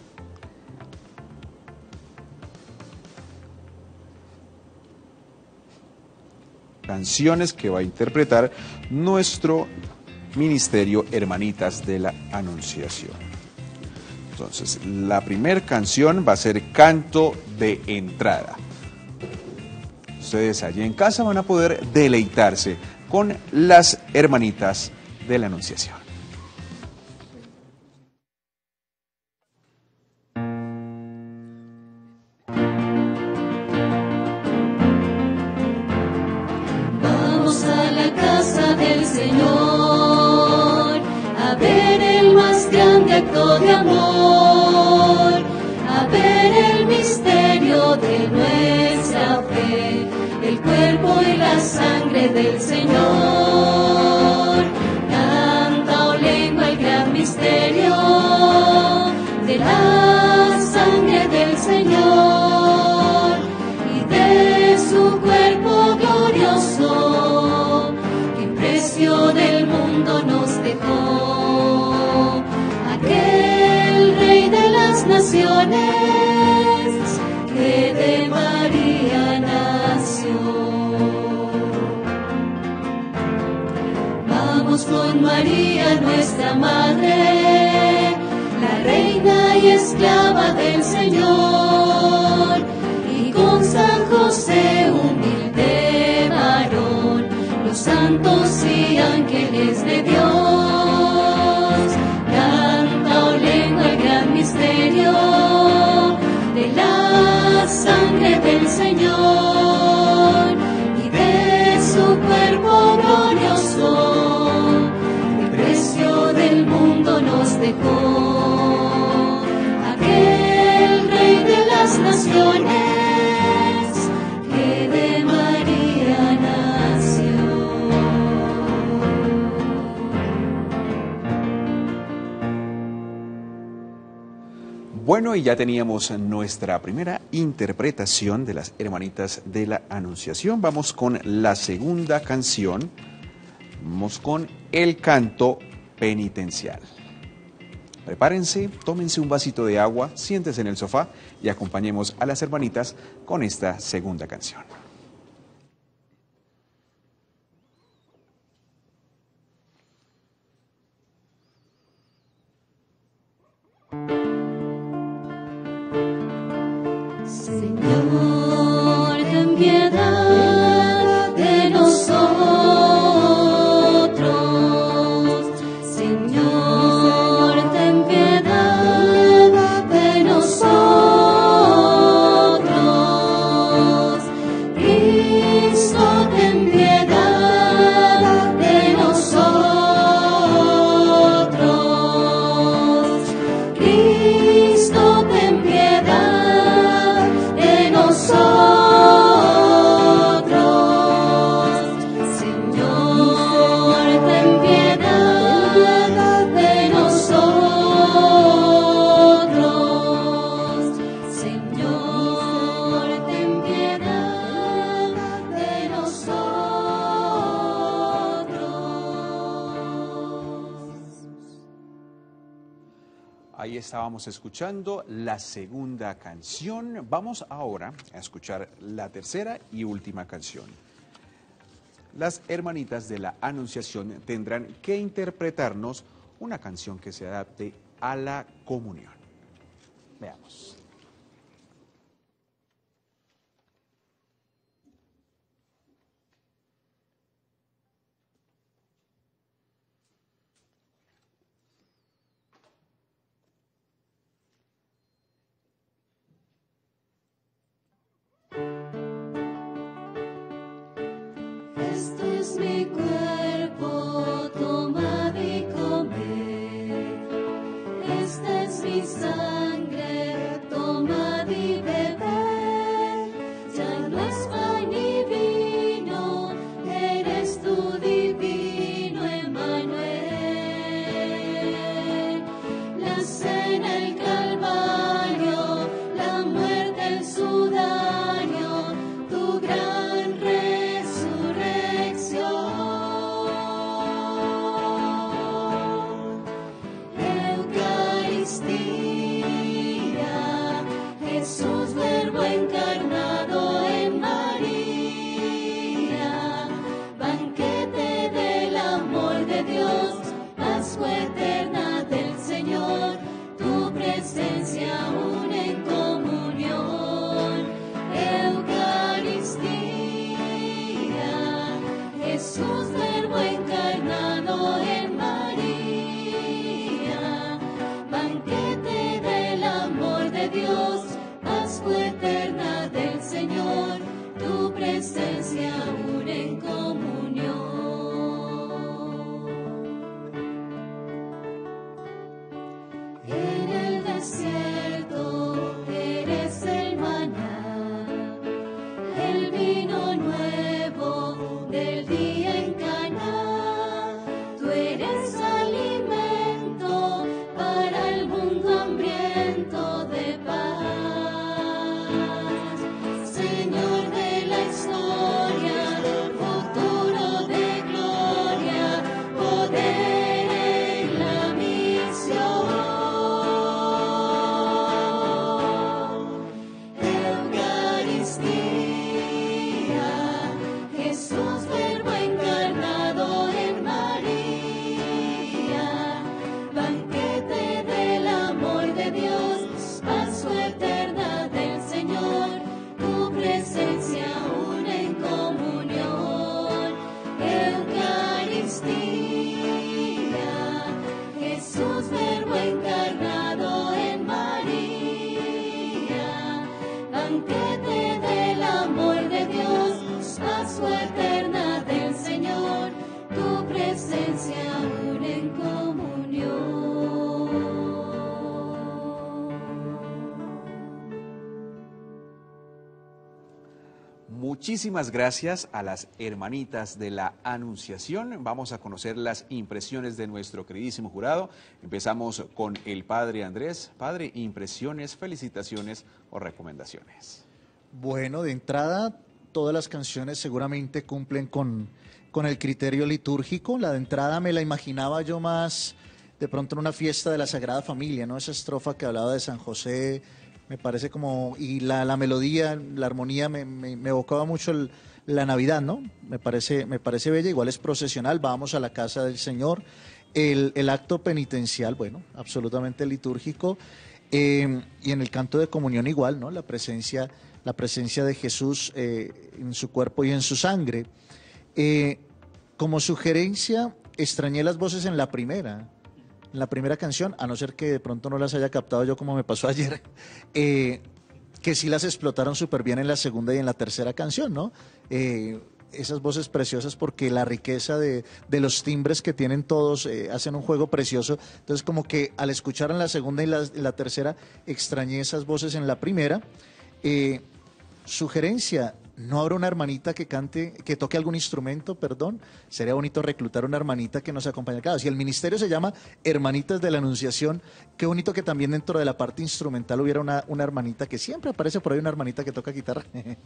Canciones que va a interpretar nuestro Ministerio Hermanitas de la Anunciación. Entonces, la primera canción va a ser Canto de Entrada. Ustedes allí en casa van a poder deleitarse con las hermanitas de la Anunciación. Vamos a la casa del Señor a ver el más grande acto de amor, a ver el misterio cuerpo y la sangre del Señor. Canta, oh lengua, el gran misterio de la sangre del Señor y de su cuerpo glorioso, que en precio del mundo nos dejó. Aquel Rey de las naciones que de María nació. Vamos con María, nuestra Madre, la reina y esclava del Señor, y con San José, humilde varón, los santos y ángeles de Dios. Canta, oh lengua, el gran misterio de la sangre del Señor y de su cuerpo glorioso, el precio del mundo nos dejó. Aquel Rey de las naciones que de María nació. Bueno, y ya teníamos nuestra primera interpretación de las hermanitas de la Anunciación. Vamos con la segunda canción. Vamos con el canto penitencial. Prepárense, tómense un vasito de agua, siéntense en el sofá y acompañemos a las hermanitas con esta segunda canción. Señor, ten piedad de nosotros. Señor, ten piedad de nosotros. Cristo, ten piedad de nosotros. Cristo, ten piedad de nosotros. Señor, ten piedad de nosotros. Señor, ten piedad de nosotros. Ahí estábamos escuchando la segunda canción. Vamos ahora a escuchar la tercera y última canción. Las hermanitas de la Anunciación tendrán que interpretarnos una canción que se adapte a la comunión. Veamos. Este es mi cuerpo, tomad y comed. Esta es mi sangre, tomad Muchísimas gracias a las hermanitas de la Anunciación. Vamos a conocer las impresiones de nuestro queridísimo jurado. Empezamos con el padre Andrés. Padre, impresiones, felicitaciones o recomendaciones. Bueno, de entrada, todas las canciones seguramente cumplen con, con el criterio litúrgico. La de entrada me la imaginaba yo más de pronto en una fiesta de la Sagrada Familia, ¿no? Esa estrofa que hablaba de San José, me parece como, y la, la melodía, la armonía me, me, me evocaba mucho el, la Navidad, ¿no? Me parece, me parece bella, igual es procesional, vamos a la casa del Señor. El, el acto penitencial, bueno, absolutamente litúrgico, eh, y en el canto de comunión igual, ¿no? La presencia, la presencia de Jesús eh, en su cuerpo y en su sangre. Eh, como sugerencia, extrañé las voces en la primera, en la primera canción, a no ser que de pronto no las haya captado yo como me pasó ayer, eh, que sí las explotaron súper bien en la segunda y en la tercera canción, ¿no? Eh, esas voces preciosas, porque la riqueza de, de los timbres que tienen todos eh, hacen un juego precioso. Entonces, como que al escuchar en la segunda y la, y la tercera, extrañé esas voces en la primera. Eh, sugerencia, ¿no habrá una hermanita que cante, que toque algún instrumento, perdón? Sería bonito reclutar una hermanita que nos acompañe. Claro, si el ministerio se llama Hermanitas de la Anunciación, qué bonito que también dentro de la parte instrumental hubiera una, una hermanita, que siempre aparece por ahí una hermanita que toca guitarra.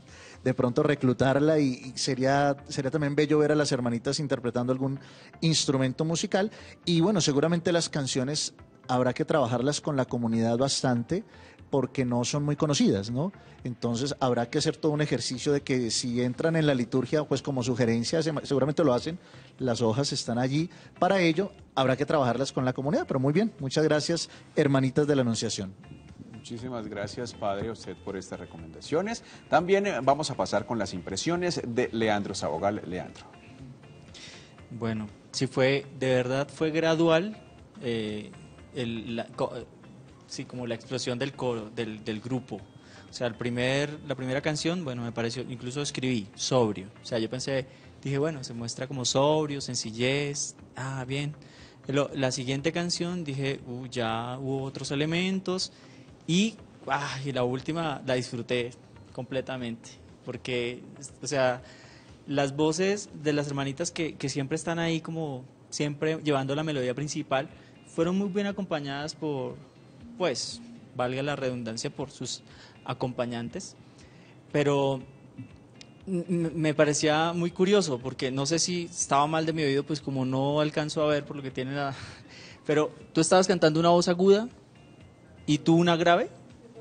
De pronto reclutarla, y, y sería, sería también bello ver a las hermanitas interpretando algún instrumento musical. Y bueno, seguramente las canciones habrá que trabajarlas con la comunidad bastante, porque no son muy conocidas, ¿no? Entonces habrá que hacer todo un ejercicio de que si entran en la liturgia, pues como sugerencia, seguramente lo hacen, las hojas están allí. Para ello habrá que trabajarlas con la comunidad, pero muy bien, muchas gracias, hermanitas de la Anunciación. Muchísimas gracias, padre, a usted por estas recomendaciones. También eh, vamos a pasar con las impresiones de Leandro Sabogal. Leandro. Bueno, sí fue, de verdad fue gradual, eh, el, la, sí, como la explosión del coro, del, del grupo. O sea, el primer, la primera canción, bueno, me pareció, incluso escribí, sobrio. O sea, yo pensé, dije, bueno, se muestra como sobrio, sencillez, ah, bien. Lo, la siguiente canción, dije, uh, ya hubo otros elementos, y, ah, y la última la disfruté completamente, porque, o sea, las voces de las hermanitas que, que siempre están ahí como, siempre llevando la melodía principal, fueron muy bien acompañadas por, pues, valga la redundancia, por sus acompañantes, pero me parecía muy curioso, porque no sé si estaba mal de mi oído, pues como no alcanzo a ver por lo que tiene la... Pero tú estabas cantando una voz aguda y tú una grave.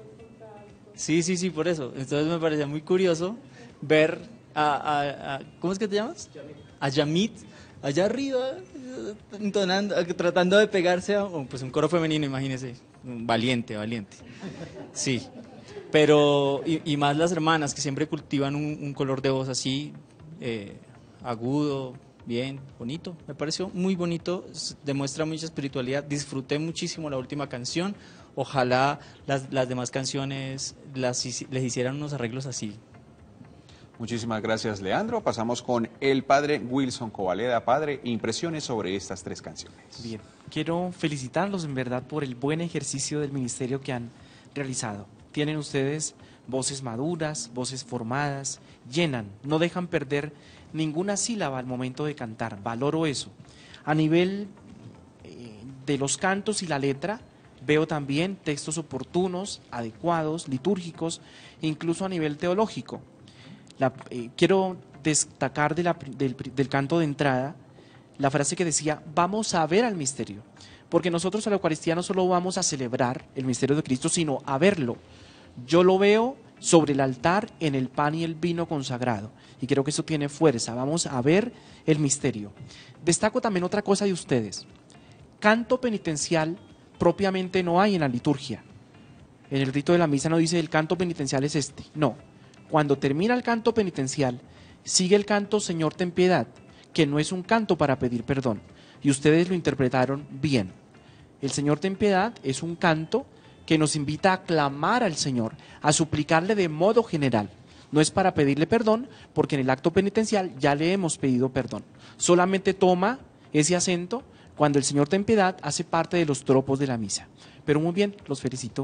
Sí, sí, sí, por eso. Entonces me parecía muy curioso ver a... a, a ¿cómo es que te llamas? A Yamit, allá arriba, entonando, tratando de pegarse a pues, un coro femenino, imagínese. Valiente, valiente. Sí. Pero, y, y más las hermanas, que siempre cultivan un, un color de voz así, eh, agudo, bien, bonito. Me pareció muy bonito, demuestra mucha espiritualidad. Disfruté muchísimo la última canción. Ojalá las, las demás canciones las, les hicieran unos arreglos así. Muchísimas gracias, Leandro. Pasamos con el padre Wilson Covaleda. Padre, impresiones sobre estas tres canciones. Bien, quiero felicitarlos en verdad por el buen ejercicio del ministerio que han realizado. Tienen ustedes voces maduras, voces formadas, llenan, no dejan perder ninguna sílaba al momento de cantar. Valoro eso. A nivel eh, de los cantos y la letra, veo también textos oportunos, adecuados, litúrgicos, incluso a nivel teológico. La, eh, quiero destacar de la, del, del canto de entrada la frase que decía, vamos a ver al misterio, porque nosotros a la Eucaristía no solo vamos a celebrar el misterio de Cristo, sino a verlo. Yo lo veo sobre el altar en el pan y el vino consagrado, y creo que eso tiene fuerza, vamos a ver el misterio. Destaco también otra cosa de ustedes, canto penitencial propiamente no hay en la liturgia. En el rito de la misa no dice el canto penitencial es este, no. Cuando termina el canto penitencial, sigue el canto Señor ten piedad, que no es un canto para pedir perdón, y ustedes lo interpretaron bien. El Señor ten piedad es un canto que nos invita a clamar al Señor, a suplicarle de modo general. No es para pedirle perdón, porque en el acto penitencial ya le hemos pedido perdón. Solamente toma ese acento cuando el Señor ten piedad hace parte de los tropos de la misa. Pero muy bien, los felicito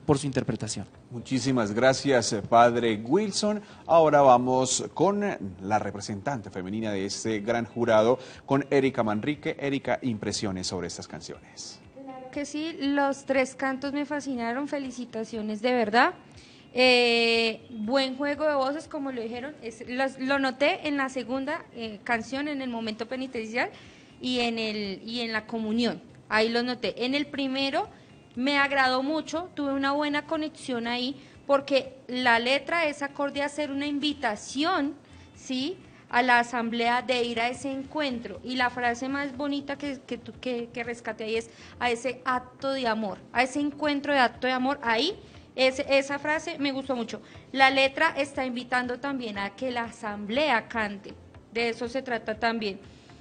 por su interpretación. Muchísimas gracias, Padre Wilson. Ahora vamos con la representante femenina de este gran jurado, con Erika Manrique. Erika, impresiones sobre estas canciones. Claro que sí, los tres cantos me fascinaron, felicitaciones de verdad. Eh, buen juego de voces, como lo dijeron, es, los, lo noté en la segunda eh, canción, en el momento penitencial y en, el, y en la comunión, ahí lo noté. En el primero me agradó mucho, tuve una buena conexión ahí, porque la letra es acorde a hacer una invitación, ¿sí?, a la asamblea de ir a ese encuentro, y la frase más bonita que, que, que, que rescaté ahí es a ese acto de amor, a ese encuentro de acto de amor, ahí. Es, esa frase me gustó mucho. La letra está invitando también a que la asamblea cante, de eso se trata también.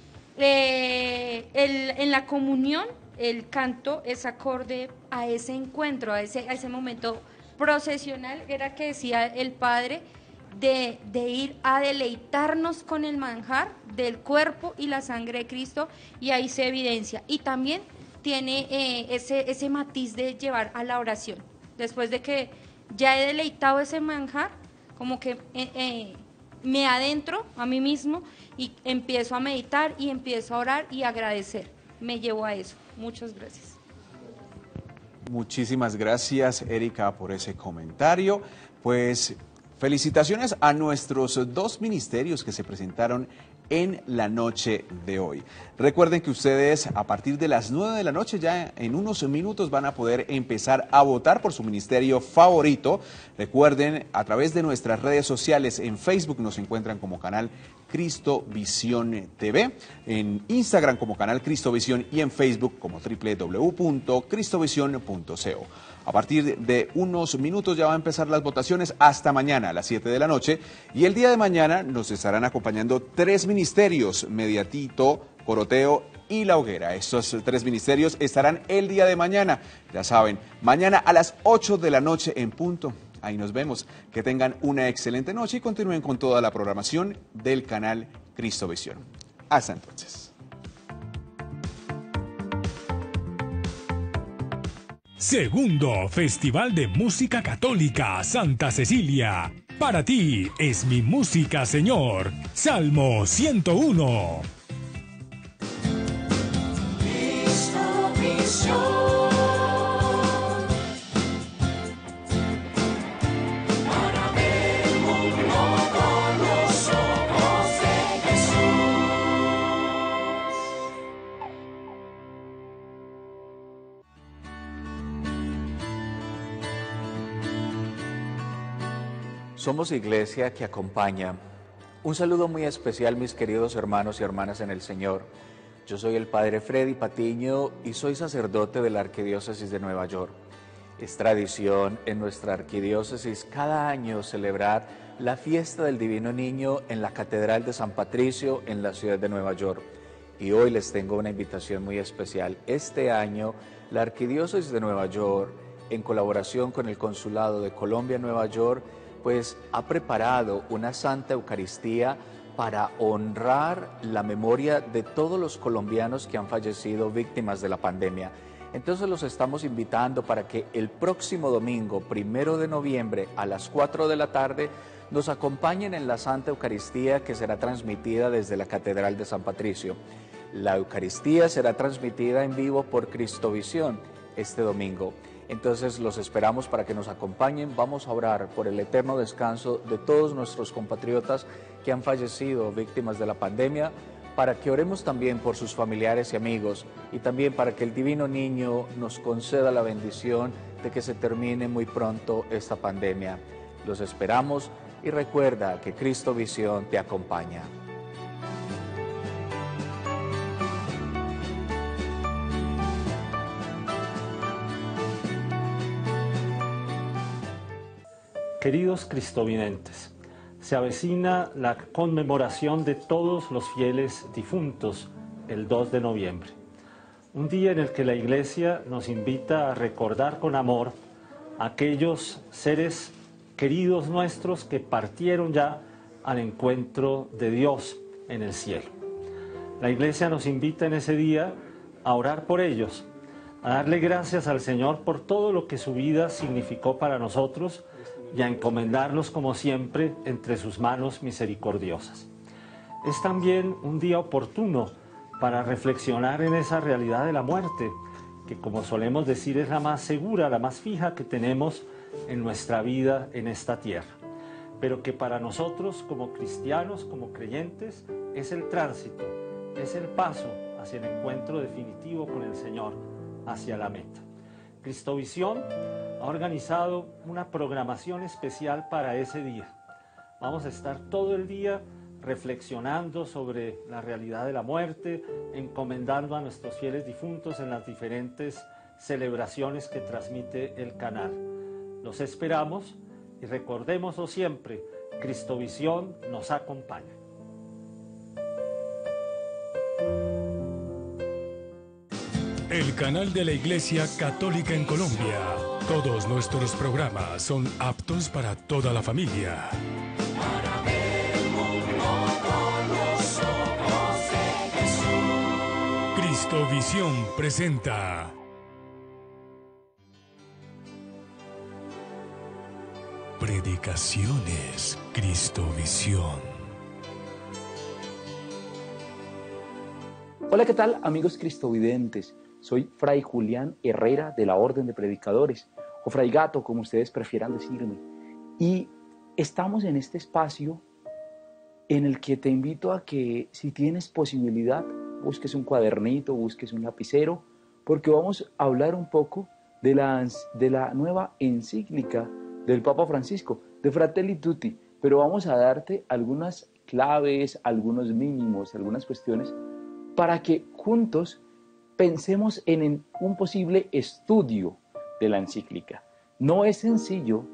Eh, el, en la comunión, el canto es acorde a ese encuentro, a ese, a ese momento procesional, era que decía el Padre, de, de ir a deleitarnos con el manjar del cuerpo y la sangre de Cristo, y ahí se evidencia. Y también tiene eh, ese, ese matiz de llevar a la oración. Después de que ya he deleitado ese manjar, como que eh, eh, me adentro a mí mismo y empiezo a meditar y empiezo a orar y agradecer. Me llevo a eso. Muchas gracias. Muchísimas gracias, Erika, por ese comentario. Pues felicitaciones a nuestros dos ministerios que se presentaron en la noche de hoy. Recuerden que ustedes a partir de las nueve de la noche, ya en unos minutos, van a poder empezar a votar por su ministerio favorito. Recuerden, a través de nuestras redes sociales, en Facebook nos encuentran como canal Cristo Visión T V, en Instagram como canal Cristo Visión y en Facebook como w w w punto cristovisión punto co. A partir de unos minutos ya van a empezar las votaciones hasta mañana a las siete de la noche, y el día de mañana nos estarán acompañando tres ministerios, Mediatito, Coroteo y La Hoguera. Estos tres ministerios estarán el día de mañana, ya saben, mañana a las ocho de la noche en punto. Ahí nos vemos. Que tengan una excelente noche y continúen con toda la programación del canal Cristo Visión. Hasta entonces. Segundo Festival de Música Católica Santa Cecilia. Para ti es mi música, Señor. Salmo ciento uno. Cristo Visión. Para ver el mundo con los ojos de Jesús. Somos iglesia que acompaña. Un saludo muy especial, mis queridos hermanos y hermanas en el Señor. Yo soy el Padre Freddy Patiño y soy sacerdote de la Arquidiócesis de Nueva York. Es tradición en nuestra arquidiócesis cada año celebrar la fiesta del Divino Niño en la Catedral de San Patricio en la ciudad de Nueva York. Y hoy les tengo una invitación muy especial. Este año, la Arquidiócesis de Nueva York, en colaboración con el Consulado de Colombia en Nueva York, pues ha preparado una Santa Eucaristía para honrar la memoria de todos los colombianos que han fallecido víctimas de la pandemia. Entonces los estamos invitando para que el próximo domingo, primero de noviembre, a las cuatro de la tarde, nos acompañen en la Santa Eucaristía, que será transmitida desde la Catedral de San Patricio. La Eucaristía será transmitida en vivo por Cristovisión este domingo. Entonces los esperamos para que nos acompañen. Vamos a orar por el eterno descanso de todos nuestros compatriotas que han fallecido víctimas de la pandemia, para que oremos también por sus familiares y amigos, y también para que el Divino Niño nos conceda la bendición de que se termine muy pronto esta pandemia. Los esperamos y recuerda que Cristo Visión te acompaña. Queridos cristovidentes, se avecina la conmemoración de todos los fieles difuntos el dos de noviembre, un día en el que la Iglesia nos invita a recordar con amor a aquellos seres queridos nuestros que partieron ya al encuentro de Dios en el cielo. La Iglesia nos invita en ese día a orar por ellos, a darle gracias al Señor por todo lo que su vida significó para nosotros y a encomendarnos como siempre entre sus manos misericordiosas. Es también un día oportuno para reflexionar en esa realidad de la muerte, que como solemos decir es la más segura, la más fija que tenemos en nuestra vida en esta tierra, pero que para nosotros como cristianos, como creyentes, es el tránsito, es el paso hacia el encuentro definitivo con el Señor, hacia la meta. Cristovisión ha organizado una programación especial para ese día. Vamos a estar todo el día reflexionando sobre la realidad de la muerte, encomendando a nuestros fieles difuntos en las diferentes celebraciones que transmite el canal. Los esperamos y recordémoslo siempre, Cristovisión nos acompaña. El canal de la Iglesia Católica en Colombia. Todos nuestros programas son aptos para toda la familia. Para ver el mundo con los ojos de Jesús. Cristovisión presenta Predicaciones Cristovisión. Hola, ¿qué tal, amigos cristovidentes? Soy Fray Julián Herrera de la Orden de Predicadores, o Fray Gato, como ustedes prefieran decirme. Y estamos en este espacio en el que te invito a que, si tienes posibilidad, busques un cuadernito, busques un lapicero, porque vamos a hablar un poco de la, de la nueva encíclica del Papa Francisco, de Fratelli Tutti, pero vamos a darte algunas claves, algunos mínimos, algunas cuestiones, para que juntos pensemos en un posible estudio de la encíclica. No es sencillo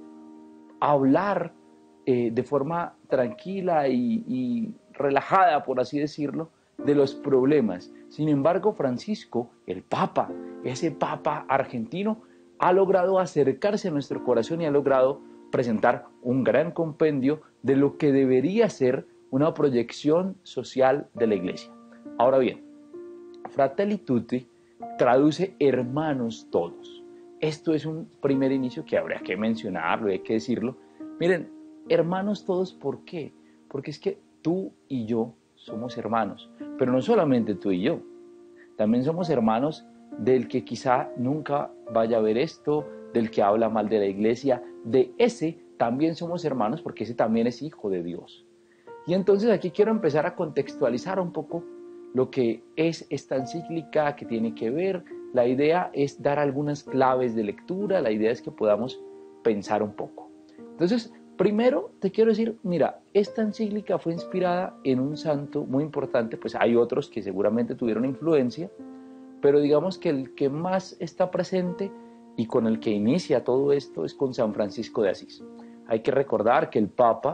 hablar eh, de forma tranquila y, y relajada, por así decirlo, de los problemas. Sin embargo, Francisco, el Papa, ese Papa argentino, ha logrado acercarse a nuestro corazón y ha logrado presentar un gran compendio de lo que debería ser una proyección social de la Iglesia. Ahora bien, Fratelli Tutti traduce hermanos todos. Esto es un primer inicio que habría que mencionarlo, hay que decirlo. Miren, hermanos todos, ¿por qué? Porque es que tú y yo somos hermanos, pero no solamente tú y yo, también somos hermanos del que quizá nunca vaya a ver esto, del que habla mal de la Iglesia, de ese también somos hermanos porque ese también es hijo de Dios. Y entonces aquí quiero empezar a contextualizar un poco lo que es esta encíclica, que tiene que ver. La idea es dar algunas claves de lectura, la idea es que podamos pensar un poco. Entonces, primero te quiero decir, mira, esta encíclica fue inspirada en un santo muy importante, pues hay otros que seguramente tuvieron influencia, pero digamos que el que más está presente y con el que inicia todo esto es con San Francisco de Asís. Hay que recordar que el Papa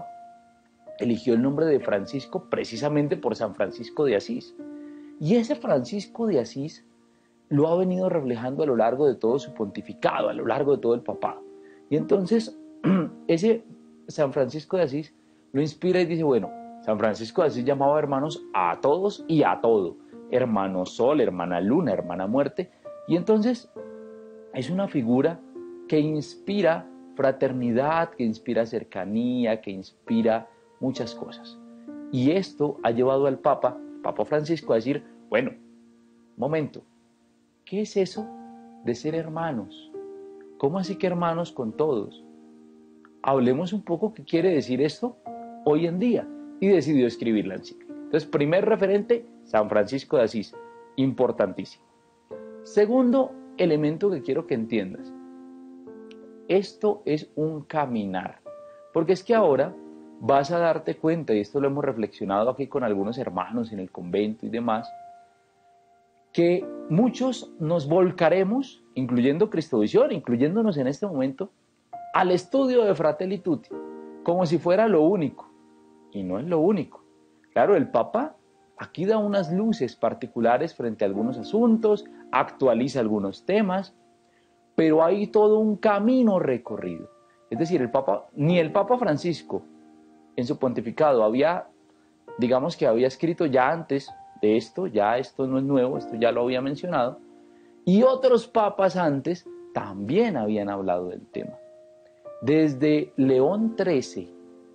eligió el nombre de Francisco precisamente por San Francisco de Asís. Y ese Francisco de Asís lo ha venido reflejando a lo largo de todo su pontificado, a lo largo de todo el papado. Y entonces, ese San Francisco de Asís lo inspira y dice, bueno, San Francisco de Asís llamaba hermanos a todos y a todo. Hermano Sol, hermana Luna, hermana Muerte. Y entonces, es una figura que inspira fraternidad, que inspira cercanía, que inspira muchas cosas. Y esto ha llevado al Papa, Papa Francisco, a decir, bueno, momento, ¿qué es eso de ser hermanos? ¿Cómo así que hermanos con todos? Hablemos un poco qué quiere decir esto hoy en día. Y decidió escribir la encíclica. Entonces, primer referente, San Francisco de Asís, importantísimo. Segundo elemento que quiero que entiendas, esto es un caminar, porque es que ahora vas a darte cuenta, y esto lo hemos reflexionado aquí con algunos hermanos en el convento y demás, que muchos nos volcaremos, incluyendo Cristovisión, incluyéndonos en este momento, al estudio de Fratelli Tutti, como si fuera lo único, y no es lo único. Claro, el Papa aquí da unas luces particulares frente a algunos asuntos, actualiza algunos temas, pero hay todo un camino recorrido. Es decir, el Papa, ni el Papa Francisco en su pontificado había, digamos que había escrito ya antes de esto, ya esto no es nuevo, esto ya lo había mencionado, Y otros papas antes también habían hablado del tema. Desde León trece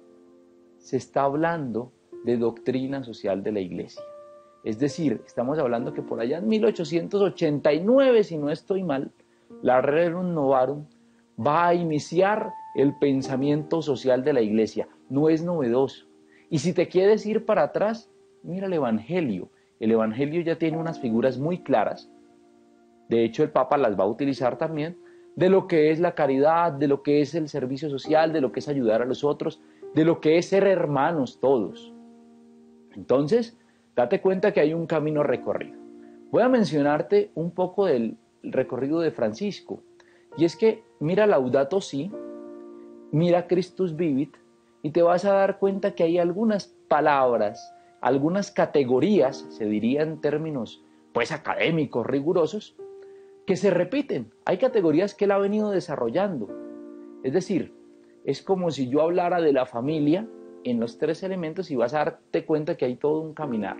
se está hablando de doctrina social de la Iglesia. Es decir, estamos hablando que por allá en mil ochocientos ochenta y nueve, si no estoy mal, la Rerum Novarum va a iniciar el pensamiento social de la Iglesia. No es novedoso. Y si te quieres ir para atrás, mira el Evangelio. El Evangelio ya tiene unas figuras muy claras. De hecho, el Papa las va a utilizar también, de lo que es la caridad, de lo que es el servicio social, de lo que es ayudar a los otros, de lo que es ser hermanos todos. Entonces, date cuenta que hay un camino recorrido. Voy a mencionarte un poco del recorrido de Francisco. Y es que mira Laudato Si, mira Christus Vivit, y te vas a dar cuenta que hay algunas palabras, algunas categorías, se diría en términos pues académicos, rigurosos, que se repiten. Hay categorías que él ha venido desarrollando. Es decir, es como si yo hablara de la familia en los tres elementos y vas a darte cuenta que hay todo un caminar.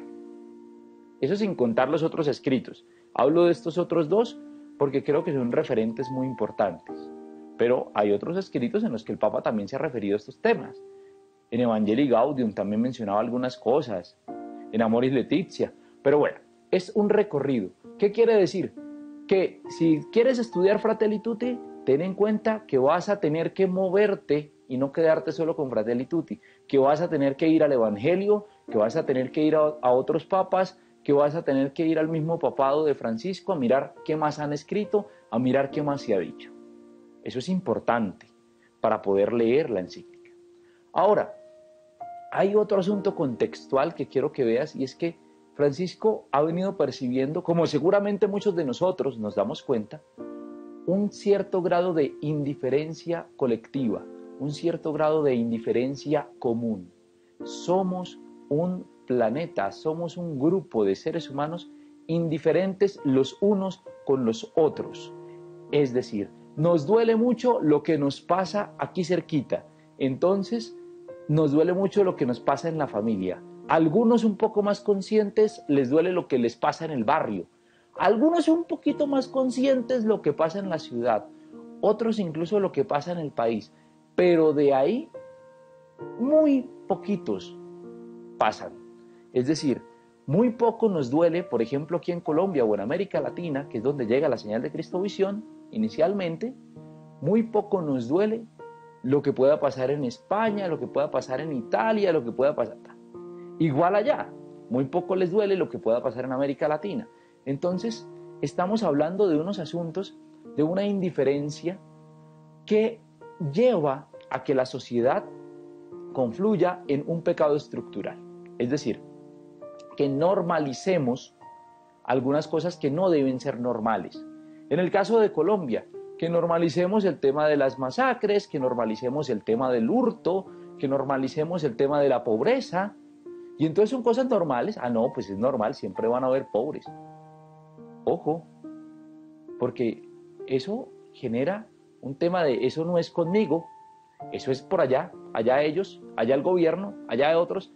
Eso sin contar los otros escritos. Hablo de estos otros dos porque creo que son referentes muy importantes. Pero hay otros escritos en los que el Papa también se ha referido a estos temas. En Evangelii Gaudium también mencionaba algunas cosas. En Amoris Laetitia. Pero bueno, es un recorrido. ¿Qué quiere decir? Que si quieres estudiar Fratelli Tutti, ten en cuenta que vas a tener que moverte y no quedarte solo con Fratelli Tutti, que vas a tener que ir al Evangelio, que vas a tener que ir a, a otros papas, que vas a tener que ir al mismo papado de Francisco a mirar qué más han escrito, a mirar qué más se ha dicho. Eso es importante para poder leer la encíclica. Ahora, hay otro asunto contextual que quiero que veas, y es que Francisco ha venido percibiendo, como seguramente muchos de nosotros nos damos cuenta, un cierto grado de indiferencia colectiva, un cierto grado de indiferencia común. Somos un planeta, somos un grupo de seres humanos indiferentes los unos con los otros. Es decir, nos duele mucho lo que nos pasa aquí cerquita, entonces nos duele mucho lo que nos pasa en la familia. Algunos un poco más conscientes les duele lo que les pasa en el barrio. Algunos un poquito más conscientes lo que pasa en la ciudad. Otros incluso lo que pasa en el país. Pero de ahí, muy poquitos pasan. Es decir, muy poco nos duele, por ejemplo, aquí en Colombia o en América Latina, que es donde llega la señal de Cristovisión inicialmente, muy poco nos duele lo que pueda pasar en España, lo que pueda pasar en Italia, lo que pueda pasar. Igual allá, muy poco les duele lo que pueda pasar en América Latina. Entonces, estamos hablando de unos asuntos, de una indiferencia que lleva a que la sociedad confluya en un pecado estructural. Es decir, que normalicemos algunas cosas que no deben ser normales. En el caso de Colombia, que normalicemos el tema de las masacres, que normalicemos el tema del hurto, que normalicemos el tema de la pobreza, y entonces son cosas normales. Ah, no, pues es normal, siempre van a haber pobres. Ojo, porque eso genera un tema de eso no es conmigo, eso es por allá, allá ellos, allá el gobierno, allá otros.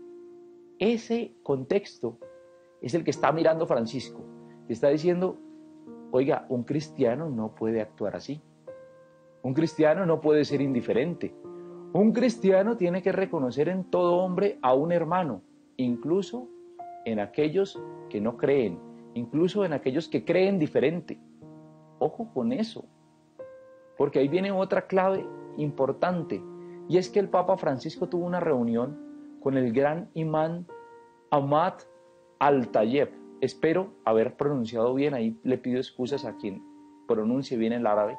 Ese contexto es el que está mirando Francisco, y está diciendo, oiga, un cristiano no puede actuar así. Un cristiano no puede ser indiferente. Un cristiano tiene que reconocer en todo hombre a un hermano, incluso en aquellos que no creen, incluso en aquellos que creen diferente. Ojo con eso, porque ahí viene otra clave importante, y es que el Papa Francisco tuvo una reunión con el gran imán Ahmad al-Tayeb. Espero haber pronunciado bien, ahí le pido excusas a quien pronuncie bien el árabe.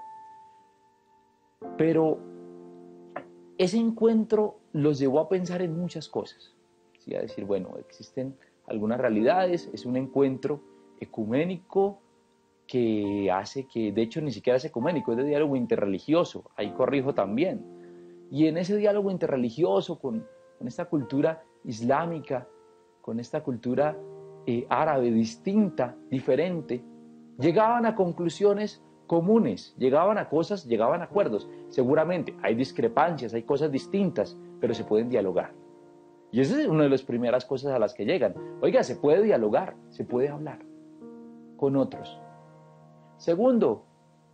Pero ese encuentro los llevó a pensar en muchas cosas. ¿Sí? A decir, bueno, existen algunas realidades, es un encuentro ecuménico que hace que, de hecho, ni siquiera es ecuménico, es de diálogo interreligioso, ahí corrijo también. Y en ese diálogo interreligioso con, con esta cultura islámica, con esta cultura eh, árabe distinta, diferente, llegaban a conclusiones comunes, llegaban a cosas, llegaban a acuerdos. Seguramente hay discrepancias, hay cosas distintas, pero se pueden dialogar. Y esa es una de las primeras cosas a las que llegan. Oiga, se puede dialogar, se puede hablar con otros. Segundo,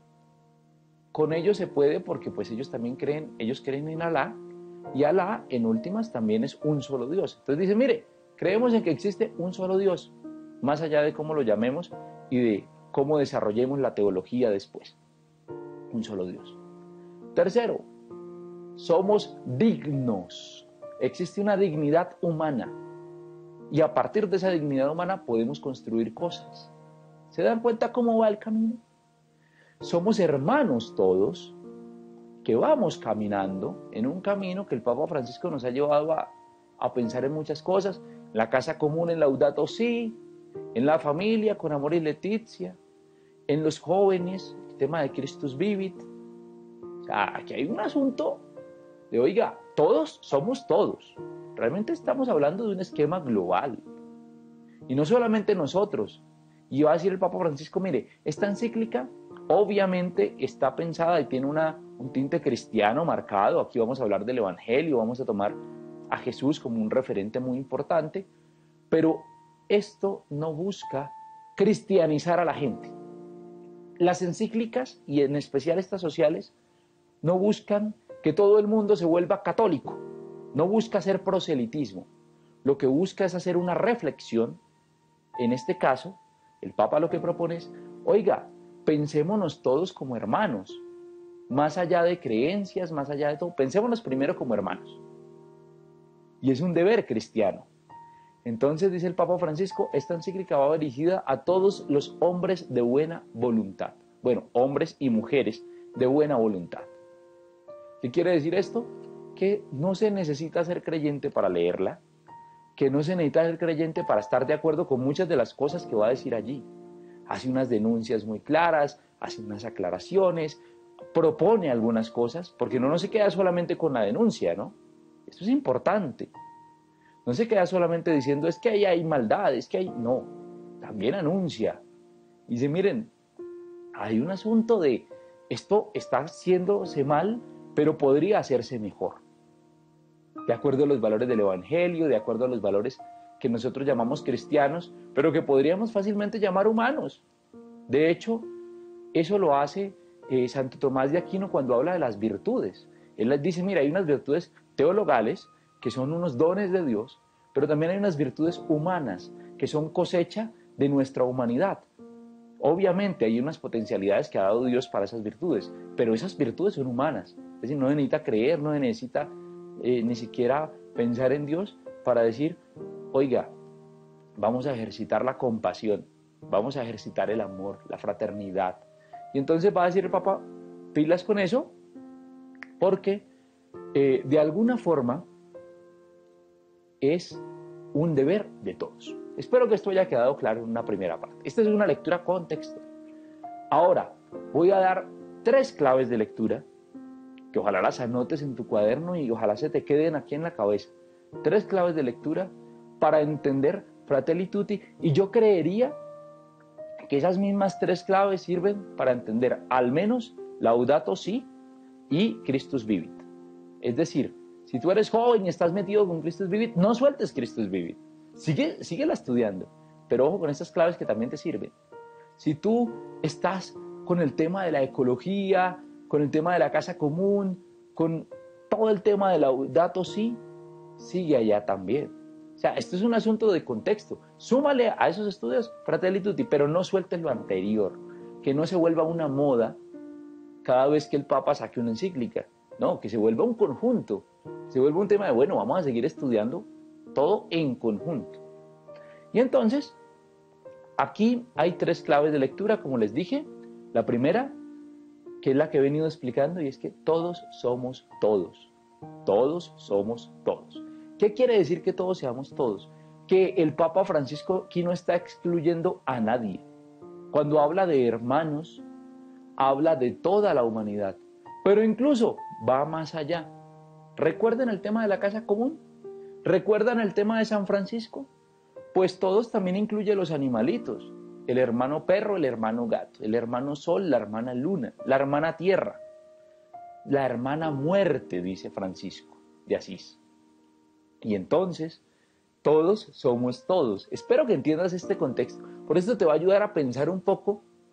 con ellos se puede porque pues ellos también creen, ellos creen en Alá, y Alá en últimas también es un solo Dios. Entonces dice, mire, creemos en que existe un solo Dios, más allá de cómo lo llamemos y de cómo desarrollemos la teología después. Un solo Dios. Tercero, somos dignos. Existe una dignidad humana y a partir de esa dignidad humana podemos construir cosas. ¿Se dan cuenta cómo va el camino? Somos hermanos todos que vamos caminando en un camino que el Papa Francisco nos ha llevado a, a pensar en muchas cosas, en la casa común, en Laudato Si, en la familia con Amor y Leticia, en los jóvenes, el tema de Christus Vivit. O sea, aquí hay un asunto de, oiga, todos somos todos. Realmente estamos hablando de un esquema global. Y no solamente nosotros. Y va a decir el Papa Francisco, mire, esta encíclica obviamente está pensada y tiene una, un tinte cristiano marcado. Aquí vamos a hablar del Evangelio, vamos a tomar a Jesús como un referente muy importante, pero esto no busca cristianizar a la gente. Las encíclicas, y en especial estas sociales, no buscan que todo el mundo se vuelva católico, no busca hacer proselitismo. Lo que busca es hacer una reflexión. En este caso, el Papa lo que propone es, oiga, pensémonos todos como hermanos, más allá de creencias, más allá de todo, pensémonos primero como hermanos. Y es un deber cristiano. Entonces, dice el Papa Francisco, esta encíclica va dirigida a todos los hombres de buena voluntad. Bueno, hombres y mujeres de buena voluntad. ¿Qué quiere decir esto? Que no se necesita ser creyente para leerla, que no se necesita ser creyente para estar de acuerdo con muchas de las cosas que va a decir allí. Hace unas denuncias muy claras, hace unas aclaraciones, propone algunas cosas, porque no, no se queda solamente con la denuncia, ¿no? Esto es importante. No se queda solamente diciendo, es que ahí hay maldad, es que hay... No, también anuncia. Dice, miren, hay un asunto de, esto está haciéndose mal, pero podría hacerse mejor. De acuerdo a los valores del Evangelio, de acuerdo a los valores que nosotros llamamos cristianos, pero que podríamos fácilmente llamar humanos. De hecho, eso lo hace eh, Santo Tomás de Aquino cuando habla de las virtudes. Él les dice, mira, hay unas virtudes teologales, que son unos dones de Dios, pero también hay unas virtudes humanas, que son cosecha de nuestra humanidad. Obviamente hay unas potencialidades que ha dado Dios para esas virtudes, pero esas virtudes son humanas. Es decir, no se necesita creer, no se necesita eh, ni siquiera pensar en Dios para decir, oiga, vamos a ejercitar la compasión, vamos a ejercitar el amor, la fraternidad. Y entonces va a decir el Papa, pilas con eso, porque eh, de alguna forma es un deber de todos. Espero que esto haya quedado claro en una primera parte. Esta es una lectura contextual. Ahora, voy a dar tres claves de lectura, que ojalá las anotes en tu cuaderno y ojalá se te queden aquí en la cabeza. Tres claves de lectura para entender Fratelli Tutti, y yo creería que esas mismas tres claves sirven para entender al menos Laudato Si y Christus Vivit. Es decir, si tú eres joven y estás metido con Christus Vivit, no sueltes Christus Vivit. Sigue, síguela estudiando, pero ojo con estas claves que también te sirven. Si tú estás con el tema de la ecología, con el tema de la casa común, con todo el tema de Laudato Si, sigue allá también. O sea, esto es un asunto de contexto. Súmale a esos estudios Fratelli Tutti, pero no sueltes lo anterior. Que no se vuelva una moda cada vez que el Papa saque una encíclica. No, que se vuelva un conjunto. Se vuelva un tema de, bueno, vamos a seguir estudiando todo en conjunto. Y entonces, aquí hay tres claves de lectura, como les dije. La primera, que es la que he venido explicando, y es que todos somos todos. Todos somos todos. ¿Qué quiere decir que todos seamos todos? Que el Papa Francisco aquí no está excluyendo a nadie. Cuando habla de hermanos, habla de toda la humanidad. Pero incluso va más allá. ¿Recuerdan el tema de la casa común? ¿Recuerdan el tema de San Francisco? Pues todos también incluye los animalitos. El hermano perro, el hermano gato, el hermano sol, la hermana luna, la hermana tierra, la hermana muerte, dice Francisco de Asís. Y entonces, todos somos todos. Espero que entiendas este contexto. Por esto te va a ayudar a pensar un poco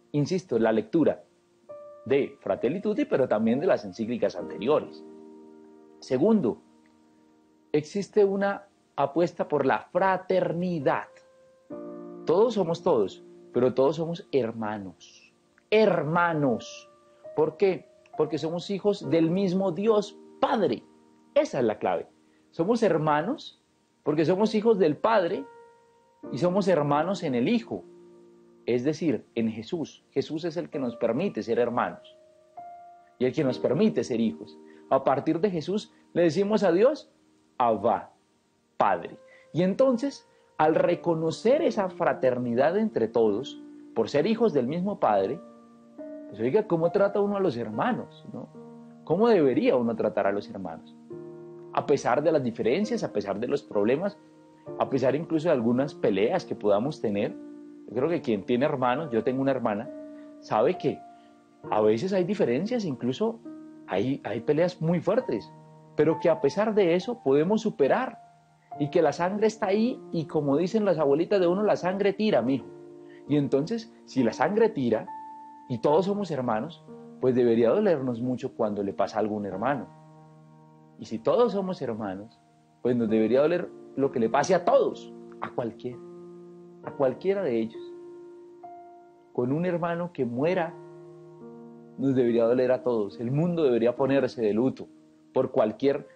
insisto, la lectura de Fratelli Tutti, pero también de las encíclicas anteriores. Segundo, existe una apuesta por la fraternidad. Todos somos todos, pero todos somos hermanos. Hermanos. ¿Por qué? Porque somos hijos del mismo Dios Padre. Esa es la clave. Somos hermanos porque somos hijos del Padre y somos hermanos en el Hijo. Es decir, en Jesús. Jesús es el que nos permite ser hermanos y el que nos permite ser hijos. A partir de Jesús le decimos a Dios, Abba, Padre. Y entonces, al reconocer esa fraternidad entre todos, por ser hijos del mismo Padre, pues oiga, ¿cómo trata uno a los hermanos, ¿no? ¿Cómo debería uno tratar a los hermanos? A pesar de las diferencias, a pesar de los problemas, a pesar incluso de algunas peleas que podamos tener. Yo creo que quien tiene hermanos, yo tengo una hermana, sabe que a veces hay diferencias, incluso hay, hay peleas muy fuertes, pero que a pesar de eso podemos superar y que la sangre está ahí y como dicen las abuelitas de uno, la sangre tira, mijo. Y entonces, si la sangre tira y todos somos hermanos, pues debería dolernos mucho cuando le pasa a algún hermano. Y si todos somos hermanos, pues nos debería doler lo que le pase a todos, a cualquiera, a cualquiera de ellos. Con un hermano que muera, nos debería doler a todos. El mundo debería ponerse de luto por cualquier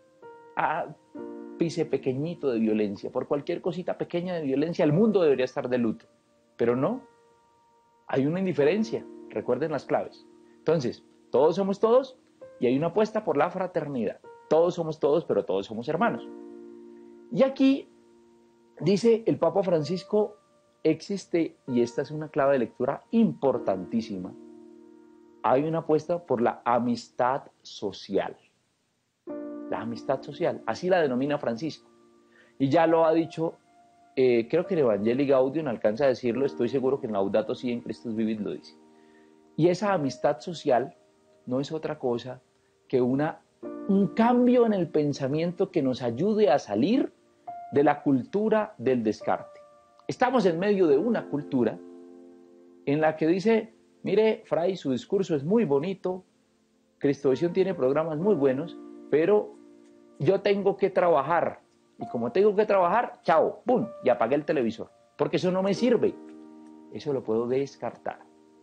ápice pequeñito de violencia, por cualquier cosita pequeña de violencia, el mundo debería estar de luto. Pero no, hay una indiferencia. Recuerden las claves. Entonces, todos somos todos y hay una apuesta por la fraternidad. Todos somos todos, pero todos somos hermanos. Y aquí dice el Papa Francisco, existe, y esta es una clave de lectura importantísima, hay una apuesta por la amistad social. La amistad social, así la denomina Francisco. Y ya lo ha dicho, eh, creo que en Evangelii Gaudium alcanza a decirlo, estoy seguro que en Laudato Si en Christus Vivit lo dice. Y esa amistad social no es otra cosa que una, un cambio en el pensamiento que nos ayude a salir de la cultura del descarte. Estamos en medio de una cultura en la que dice, mire, Fray, su discurso es muy bonito, Cristovisión tiene programas muy buenos, pero yo tengo que trabajar. Y como tengo que trabajar, chao, ¡pum! Y apagué el televisor. Porque eso no me sirve. Eso lo puedo descartar.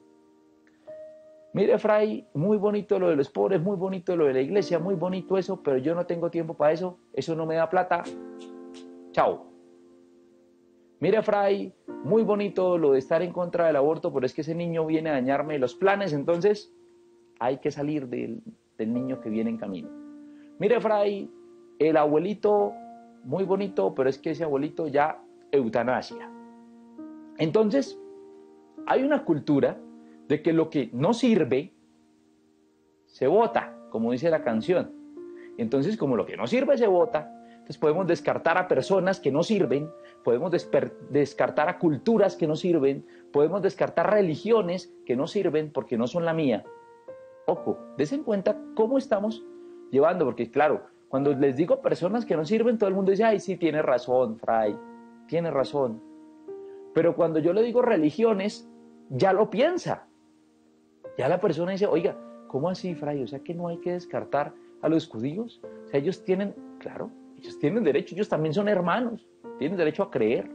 Mire, Fray, muy bonito lo de los pobres, muy bonito lo de la iglesia, muy bonito eso, pero yo no tengo tiempo para eso, eso no me da plata. Chao. Mire, Fray, muy bonito lo de estar en contra del aborto, pero es que ese niño viene a dañarme los planes, entonces hay que salir del, del niño que viene en camino. Mire, Fray, el abuelito, muy bonito, pero es que ese abuelito ya eutanasia. Entonces, hay una cultura de que lo que no sirve se bota, como dice la canción. Entonces, como lo que no sirve se bota, entonces podemos descartar a personas que no sirven, podemos descartar a culturas que no sirven, podemos descartar religiones que no sirven porque no son la mía. Ojo, des en cuenta cómo estamos llevando, porque claro, cuando les digo personas que no sirven, todo el mundo dice, ay, sí, tiene razón, Fray, tiene razón. Pero cuando yo le digo religiones, ya lo piensa. Ya la persona dice, oiga, ¿cómo así, Fray? O sea que no hay que descartar a los judíos. O sea, ellos tienen, claro, ellos tienen derecho, ellos también son hermanos, tienen derecho a creer.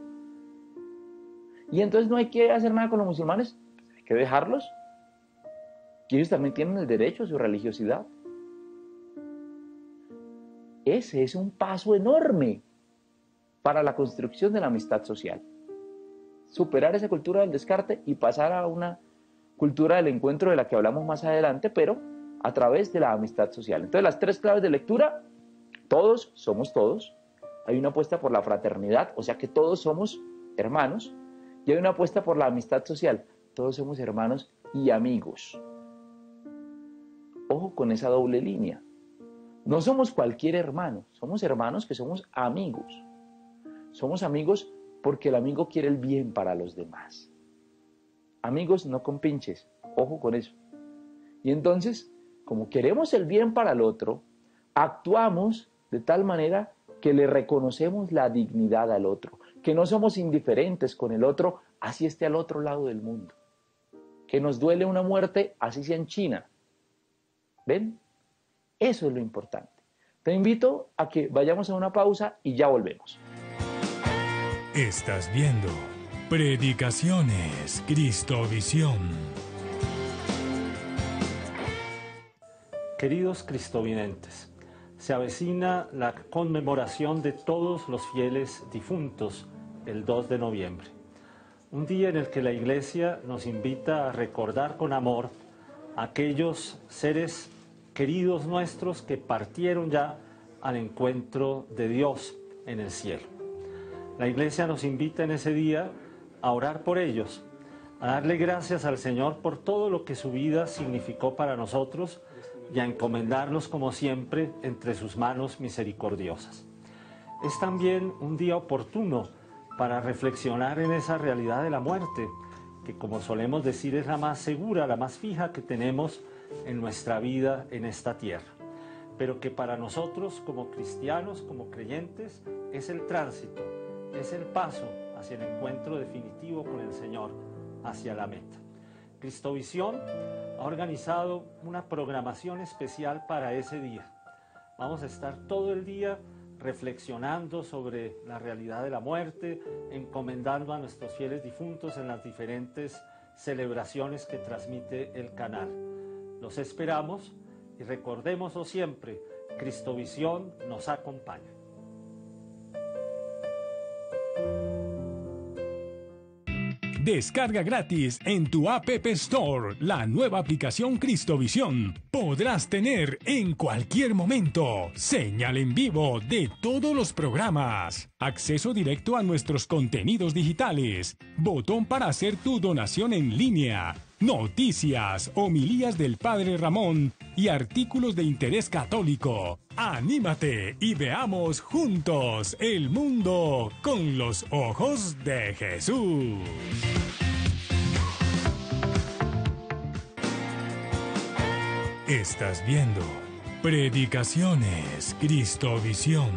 Y entonces no hay que hacer nada con los musulmanes, hay que dejarlos. Que ellos también tienen el derecho a su religiosidad. Ese es un paso enorme para la construcción de la amistad social. Superar esa cultura del descarte y pasar a una cultura del encuentro de la que hablamos más adelante, pero a través de la amistad social. Entonces, las tres claves de lectura, todos somos todos. Hay una apuesta por la fraternidad, o sea que todos somos hermanos. Y hay una apuesta por la amistad social. Todos somos hermanos y amigos. Ojo con esa doble línea. No somos cualquier hermano, somos hermanos que somos amigos. Somos amigos porque el amigo quiere el bien para los demás. Amigos no con pinches, ojo con eso. Y entonces, como queremos el bien para el otro, actuamos de tal manera que le reconocemos la dignidad al otro, que no somos indiferentes con el otro, así esté al otro lado del mundo. que nos duele una muerte, así sea en China. ¿Ven? Eso es lo importante. Te invito a que vayamos a una pausa y ya volvemos. Estás viendo Predicaciones Cristovisión. Queridos cristovidentes, se avecina la conmemoración de todos los fieles difuntos el dos de noviembre. Un día en el que la Iglesia nos invita a recordar con amor a aquellos seres queridos nuestros que partieron ya al encuentro de Dios en el cielo. La Iglesia nos invita en ese día a orar por ellos, a darle gracias al Señor por todo lo que su vida significó para nosotros y a encomendarlos como siempre entre sus manos misericordiosas. Es también un día oportuno para reflexionar en esa realidad de la muerte, que como solemos decir es la más segura, la más fija que tenemos en nuestra vida en esta tierra, pero que para nosotros como cristianos, como creyentes, es el tránsito, es el paso hacia el encuentro definitivo con el Señor, hacia la meta. Cristovisión ha organizado una programación especial para ese día. Vamos a estar todo el día reflexionando sobre la realidad de la muerte, encomendando a nuestros fieles difuntos en las diferentes celebraciones que transmite el canal. Los esperamos y recordémoslo siempre, Cristovisión nos acompaña. Descarga gratis en tu App Store la nueva aplicación Cristovisión. Podrás tener en cualquier momento señal en vivo de todos los programas, acceso directo a nuestros contenidos digitales, botón para hacer tu donación en línea, noticias, homilías del Padre Ramón y artículos de interés católico. ¡Anímate y veamos juntos el mundo con los ojos de Jesús! Estás viendo Predicaciones Cristovisión.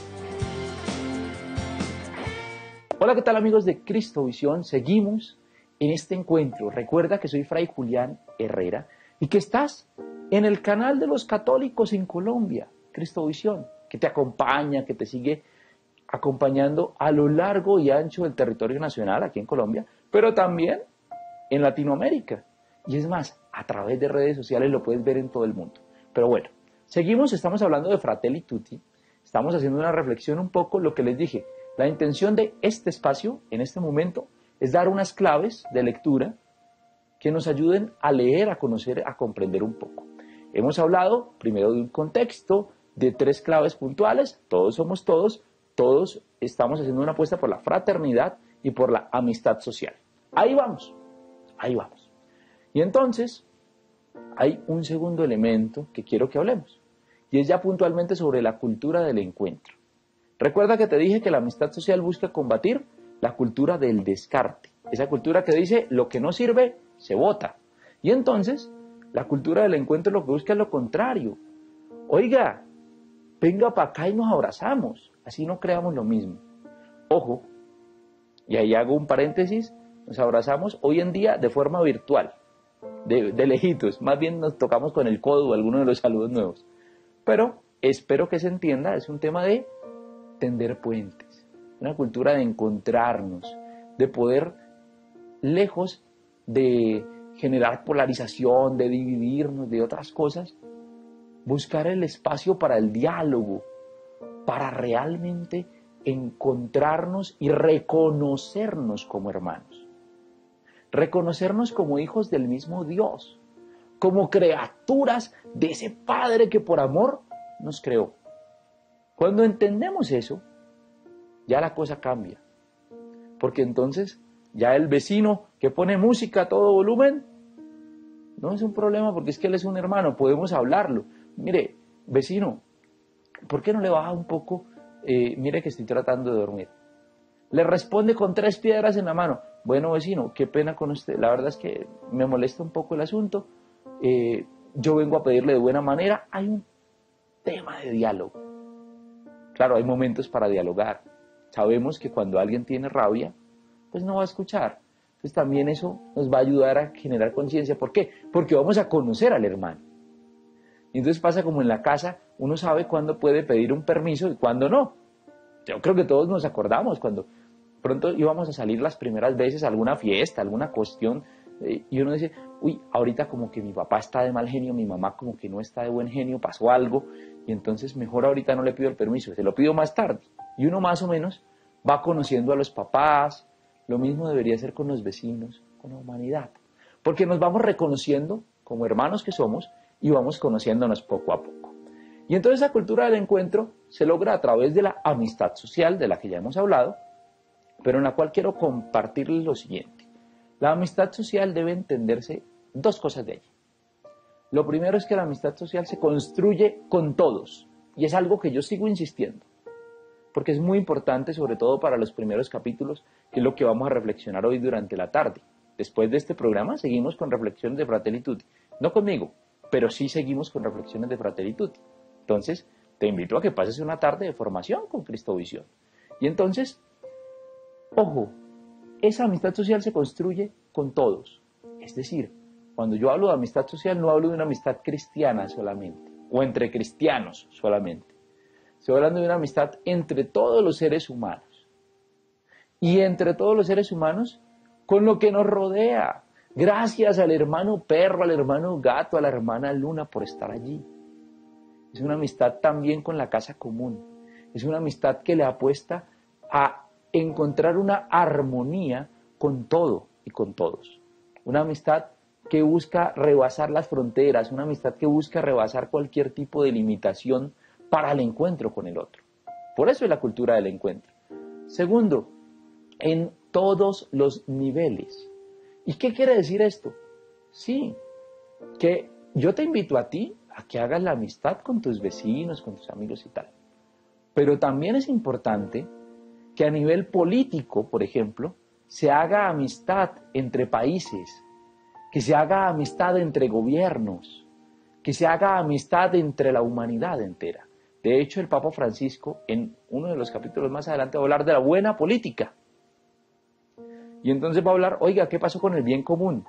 Hola, ¿qué tal amigos de Cristovisión? Seguimos en este encuentro. Recuerda que soy Fray Julián Herrera y que estás en el canal de los católicos en Colombia, Cristovisión, que te acompaña, que te sigue acompañando a lo largo y ancho del territorio nacional aquí en Colombia, pero también en Latinoamérica. Y es más, a través de redes sociales lo puedes ver en todo el mundo. Pero bueno, seguimos, estamos hablando de Fratelli Tutti, estamos haciendo una reflexión un poco, lo que les dije. La intención de este espacio, en este momento, es dar unas claves de lectura que nos ayuden a leer, a conocer, a comprender un poco. Hemos hablado primero de un contexto, de tres claves puntuales, todos somos todos, todos estamos haciendo una apuesta por la fraternidad y por la amistad social. Ahí vamos, ahí vamos. Y entonces, hay un segundo elemento que quiero que hablemos, y es ya puntualmente sobre la cultura del encuentro. Recuerda que te dije que la amistad social busca combatir la cultura del descarte, esa cultura que dice lo que no sirve, se bota. Y entonces, la cultura del encuentro lo que busca es lo contrario. Oiga, venga para acá y nos abrazamos, así no creamos lo mismo. Ojo, y ahí hago un paréntesis, nos abrazamos hoy en día de forma virtual, de, de lejitos, más bien nos tocamos con el codo o alguno de los saludos nuevos. Pero espero que se entienda, es un tema de tender puentes, una cultura de encontrarnos, de poder, lejos de generar polarización, de dividirnos, de otras cosas, buscar el espacio para el diálogo, para realmente encontrarnos y reconocernos como hermanos, reconocernos como hijos del mismo Dios, como criaturas de ese Padre que por amor nos creó. Cuando entendemos eso, ya la cosa cambia, porque entonces ya el vecino que pone música a todo volumen no es un problema, porque es que él es un hermano, podemos hablarlo. Mire, vecino, ¿por qué no le baja un poco? Eh, mire que estoy tratando de dormir. Le responde con tres piedras en la mano. Bueno, vecino, qué pena con usted. La verdad es que me molesta un poco el asunto. Eh, yo vengo a pedirle de buena manera. Hay un tema de diálogo. Claro, hay momentos para dialogar. Sabemos que cuando alguien tiene rabia, pues no va a escuchar. Entonces también eso nos va a ayudar a generar conciencia. ¿Por qué? Porque vamos a conocer al hermano. Y entonces pasa como en la casa, uno sabe cuándo puede pedir un permiso y cuándo no. Yo creo que todos nos acordamos cuando pronto íbamos a salir las primeras veces a alguna fiesta, alguna cuestión, eh, y uno dice, uy, ahorita como que mi papá está de mal genio, mi mamá como que no está de buen genio, pasó algo, y entonces mejor ahorita no le pido el permiso, se lo pido más tarde. Y uno más o menos va conociendo a los papás. Lo mismo debería ser con los vecinos, con la humanidad, porque nos vamos reconociendo como hermanos que somos y vamos conociéndonos poco a poco. Y entonces esa cultura del encuentro se logra a través de la amistad social, de la que ya hemos hablado, pero en la cual quiero compartirles lo siguiente. La amistad social debe entenderse dos cosas de ella. Lo primero es que la amistad social se construye con todos, y es algo que yo sigo insistiendo, porque es muy importante, sobre todo para los primeros capítulos, que es lo que vamos a reflexionar hoy durante la tarde. Después de este programa seguimos con reflexiones de Fratelli Tutti. No conmigo, pero sí seguimos con reflexiones de Fratelli Tutti. Entonces, te invito a que pases una tarde de formación con Cristovisión. Y entonces, ojo, esa amistad social se construye con todos. Es decir, cuando yo hablo de amistad social, no hablo de una amistad cristiana solamente, o entre cristianos solamente. Estoy hablando de una amistad entre todos los seres humanos. Y entre todos los seres humanos, con lo que nos rodea. Gracias al hermano perro, al hermano gato, a la hermana luna por estar allí. Es una amistad también con la casa común. Es una amistad que le apuesta a encontrar una armonía con todo y con todos. Una amistad que busca rebasar las fronteras, una amistad que busca rebasar cualquier tipo de limitación para el encuentro con el otro. Por eso es la cultura del encuentro. Segundo, en todos los niveles. ¿Y qué quiere decir esto? Sí, que yo te invito a ti a que hagas la amistad con tus vecinos, con tus amigos y tal. Pero también es importante que a nivel político, por ejemplo, se haga amistad entre países, que se haga amistad entre gobiernos, que se haga amistad entre la humanidad entera. De hecho, el Papa Francisco, en uno de los capítulos más adelante, va a hablar de la buena política. Y entonces va a hablar, oiga, ¿qué pasó con el bien común?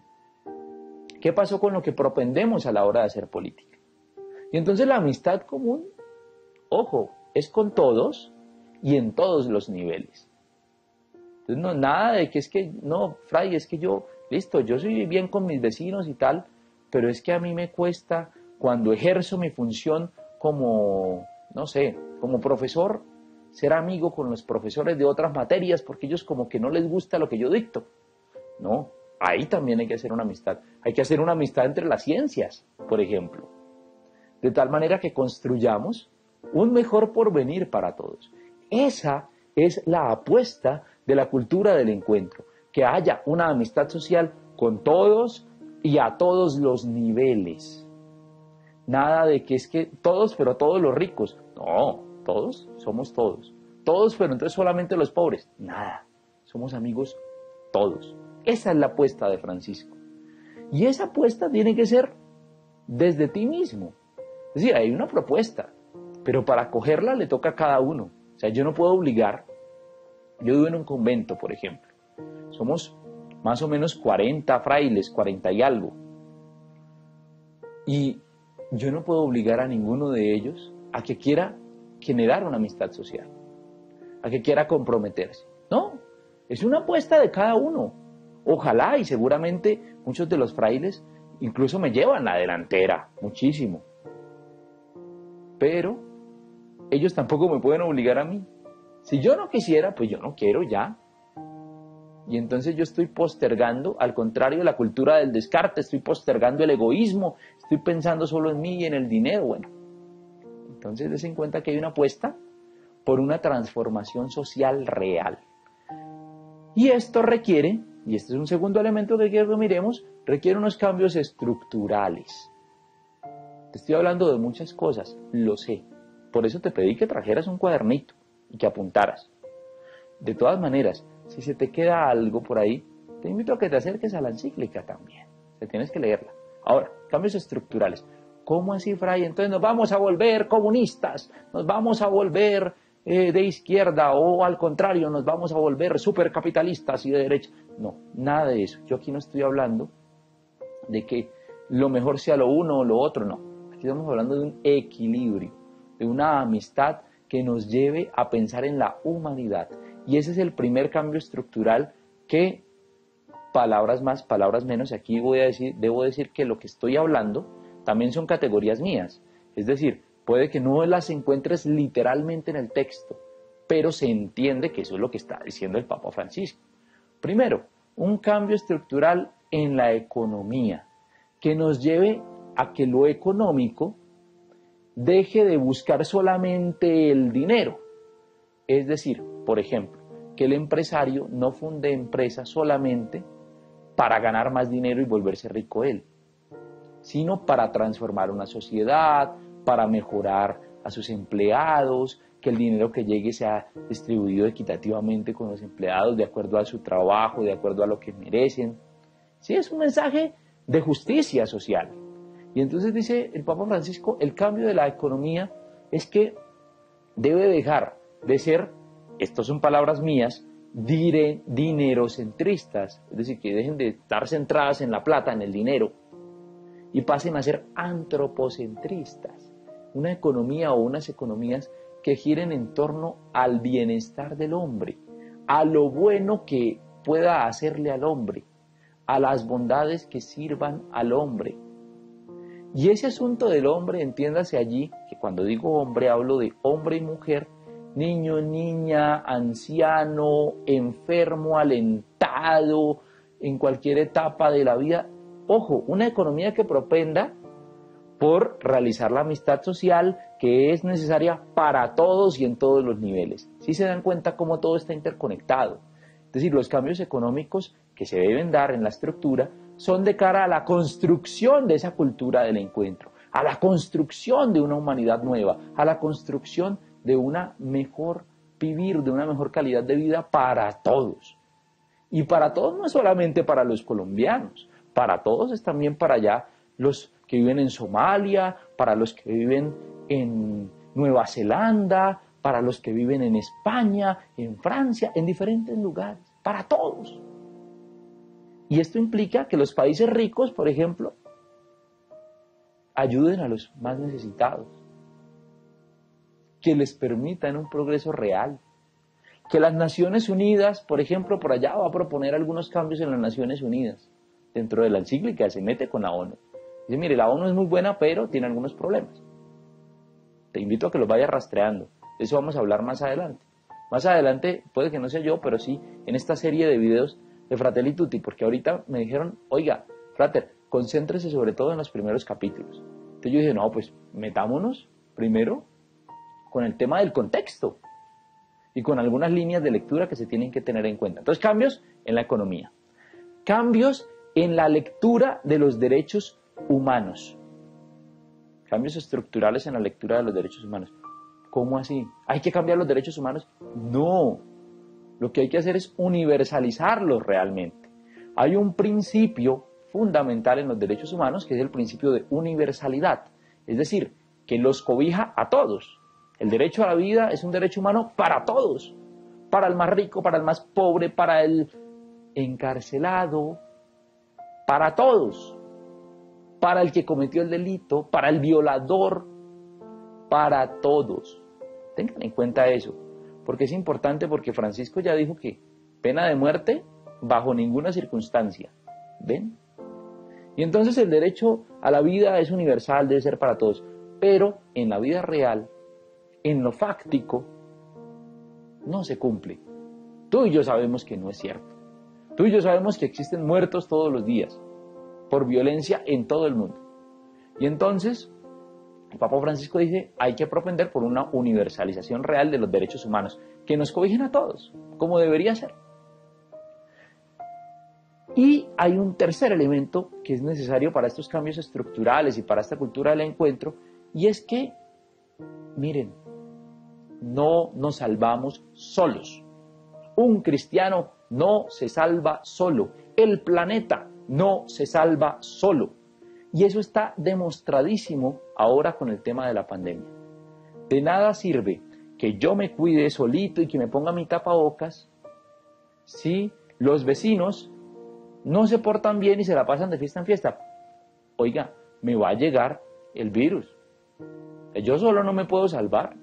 ¿Qué pasó con lo que propendemos a la hora de hacer política? Y entonces la amistad común, ojo, es con todos y en todos los niveles. Entonces no, nada de que es que, no, Fray, es que yo, listo, yo soy bien con mis vecinos y tal, pero es que a mí me cuesta, cuando ejerzo mi función como, no sé, como profesor, ser amigo con los profesores de otras materias, porque ellos como que no les gusta lo que yo dicto. No, ahí también hay que hacer una amistad. Hay que hacer una amistad entre las ciencias, por ejemplo. De tal manera que construyamos un mejor porvenir para todos. Esa es la apuesta de la cultura del encuentro. Que haya una amistad social con todos y a todos los niveles. Nada de que es que todos, pero todos los ricos. No, todos somos todos. Todos, pero entonces solamente los pobres. Nada, somos amigos todos. Esa es la apuesta de Francisco. Y esa apuesta tiene que ser desde ti mismo. Es decir, hay una propuesta, pero para cogerla le toca a cada uno. O sea, yo no puedo obligar. Yo vivo en un convento, por ejemplo. Somos más o menos cuarenta frailes, cuarenta y algo. Y yo no puedo obligar a ninguno de ellos a que quiera generar una amistad social, a que quiera comprometerse. No, es una apuesta de cada uno. Ojalá, y seguramente muchos de los frailes incluso me llevan la delantera, muchísimo. Pero ellos tampoco me pueden obligar a mí. Si yo no quisiera, pues yo no quiero ya. Y entonces yo estoy postergando, al contrario de la cultura del descarte, estoy postergando el egoísmo, estoy pensando solo en mí y en el dinero. Bueno, entonces des en cuenta que hay una apuesta por una transformación social real. Y esto requiere, y este es un segundo elemento que quiero que miremos, requiere unos cambios estructurales. Te estoy hablando de muchas cosas, lo sé. Por eso te pedí que trajeras un cuadernito y que apuntaras. De todas maneras, si se te queda algo por ahí, te invito a que te acerques a la encíclica también. Te tienes que leerla. Ahora, cambios estructurales. ¿Cómo así, Fray? Entonces nos vamos a volver comunistas, nos vamos a volver eh, de izquierda o al contrario nos vamos a volver supercapitalistas y de derecha. No, nada de eso. Yo aquí no estoy hablando de que lo mejor sea lo uno o lo otro, no. Aquí estamos hablando de un equilibrio, de una amistad que nos lleve a pensar en la humanidad. Y ese es el primer cambio estructural que, palabras más, palabras menos, aquí voy a decir, debo decir que lo que estoy hablando también son categorías mías. Es decir, puede que no las encuentres literalmente en el texto, pero se entiende que eso es lo que está diciendo el Papa Francisco. Primero, un cambio estructural en la economía, que nos lleve a que lo económico deje de buscar solamente el dinero. Es decir, por ejemplo, que el empresario no funde empresas solamente para ganar más dinero y volverse rico él, sino para transformar una sociedad, para mejorar a sus empleados, que el dinero que llegue sea distribuido equitativamente con los empleados de acuerdo a su trabajo, de acuerdo a lo que merecen. Sí, es un mensaje de justicia social. Y entonces dice el Papa Francisco, el cambio de la economía es que debe dejar de ser, estas son palabras mías, dire, dinerocentristas, es decir, que dejen de estar centradas en la plata, en el dinero, y pasen a ser antropocentristas, una economía o unas economías que giren en torno al bienestar del hombre, a lo bueno que pueda hacerle al hombre, a las bondades que sirvan al hombre. Y ese asunto del hombre, entiéndase allí, que cuando digo hombre hablo de hombre y mujer, niño, niña, anciano, enfermo, alentado, en cualquier etapa de la vida. Ojo, una economía que propenda por realizar la amistad social que es necesaria para todos y en todos los niveles. ¿Sí se dan cuenta cómo todo está interconectado? Es decir, los cambios económicos que se deben dar en la estructura son de cara a la construcción de esa cultura del encuentro, a la construcción de una humanidad nueva, a la construcción de una mejor vivir, de una mejor calidad de vida para todos. Y para todos no es solamente para los colombianos, para todos es también para allá los que viven en Somalia, para los que viven en Nueva Zelanda, para los que viven en España, en Francia, en diferentes lugares, para todos. Y esto implica que los países ricos, por ejemplo, ayuden a los más necesitados, que les permitan un progreso real, que las Naciones Unidas, por ejemplo, por allá va a proponer algunos cambios en las Naciones Unidas, dentro de la encíclica se mete con la ONU. Dice, mire, la ONU es muy buena, pero tiene algunos problemas. Te invito a que los vayas rastreando. De eso vamos a hablar más adelante. Más adelante, puede que no sea yo, pero sí en esta serie de videos de Fratelli Tutti, porque ahorita me dijeron, oiga, Frater, concéntrese sobre todo en los primeros capítulos. Entonces yo dije, no, pues metámonos primero con el tema del contexto y con algunas líneas de lectura que se tienen que tener en cuenta. Entonces, cambios en la economía. Cambios en la lectura de los derechos humanos. Cambios estructurales en la lectura de los derechos humanos. ¿Cómo así? ¿Hay que cambiar los derechos humanos? No. Lo que hay que hacer es universalizarlos realmente. Hay un principio fundamental en los derechos humanos que es el principio de universalidad. Es decir, que los cobija a todos. El derecho a la vida es un derecho humano para todos. Para el más rico, para el más pobre, para el encarcelado, para todos. Para el que cometió el delito, para el violador, para todos. Tengan en cuenta eso, porque es importante, porque Francisco ya dijo que pena de muerte bajo ninguna circunstancia. ¿Ven? Y entonces el derecho a la vida es universal, debe ser para todos. Pero en la vida real, en lo fáctico, no se cumple. Tú y yo sabemos que no es cierto. Tú y yo sabemos que existen muertos todos los días por violencia en todo el mundo. Y entonces, el Papa Francisco dice, hay que propender por una universalización real de los derechos humanos, que nos cobijen a todos, como debería ser. Y hay un tercer elemento que es necesario para estos cambios estructurales y para esta cultura del encuentro, y es que, miren, no nos salvamos solos. Un cristiano no se salva solo. El planeta no se salva solo. Y eso está demostradísimo ahora con el tema de la pandemia. De nada sirve que yo me cuide solito y que me ponga mi tapabocas, si los vecinos no se portan bien y se la pasan de fiesta en fiesta? Oiga, me va a llegar el virus. Yo solo no me puedo salvar.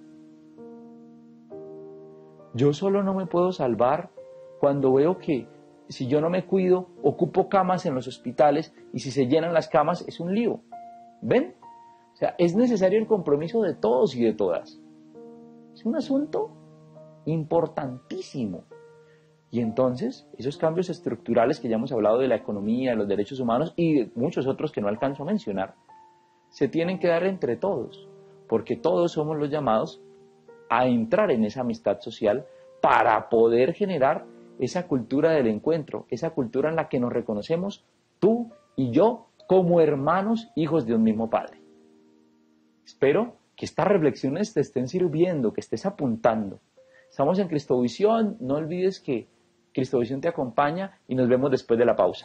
Yo solo no me puedo salvar cuando veo que si yo no me cuido, ocupo camas en los hospitales y si se llenan las camas es un lío. ¿Ven? O sea, es necesario el compromiso de todos y de todas. Es un asunto importantísimo. Y entonces, esos cambios estructurales que ya hemos hablado de la economía, de los derechos humanos y de muchos otros que no alcanzo a mencionar, se tienen que dar entre todos, porque todos somos los llamados a entrar en esa amistad social para poder generar esa cultura del encuentro, esa cultura en la que nos reconocemos tú y yo como hermanos, hijos de un mismo Padre. Espero que estas reflexiones te estén sirviendo, que estés apuntando. Estamos en Cristovisión, no olvides que Cristovisión te acompaña y nos vemos después de la pausa.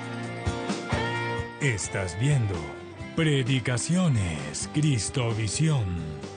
Estás viendo Predicaciones Cristovisión.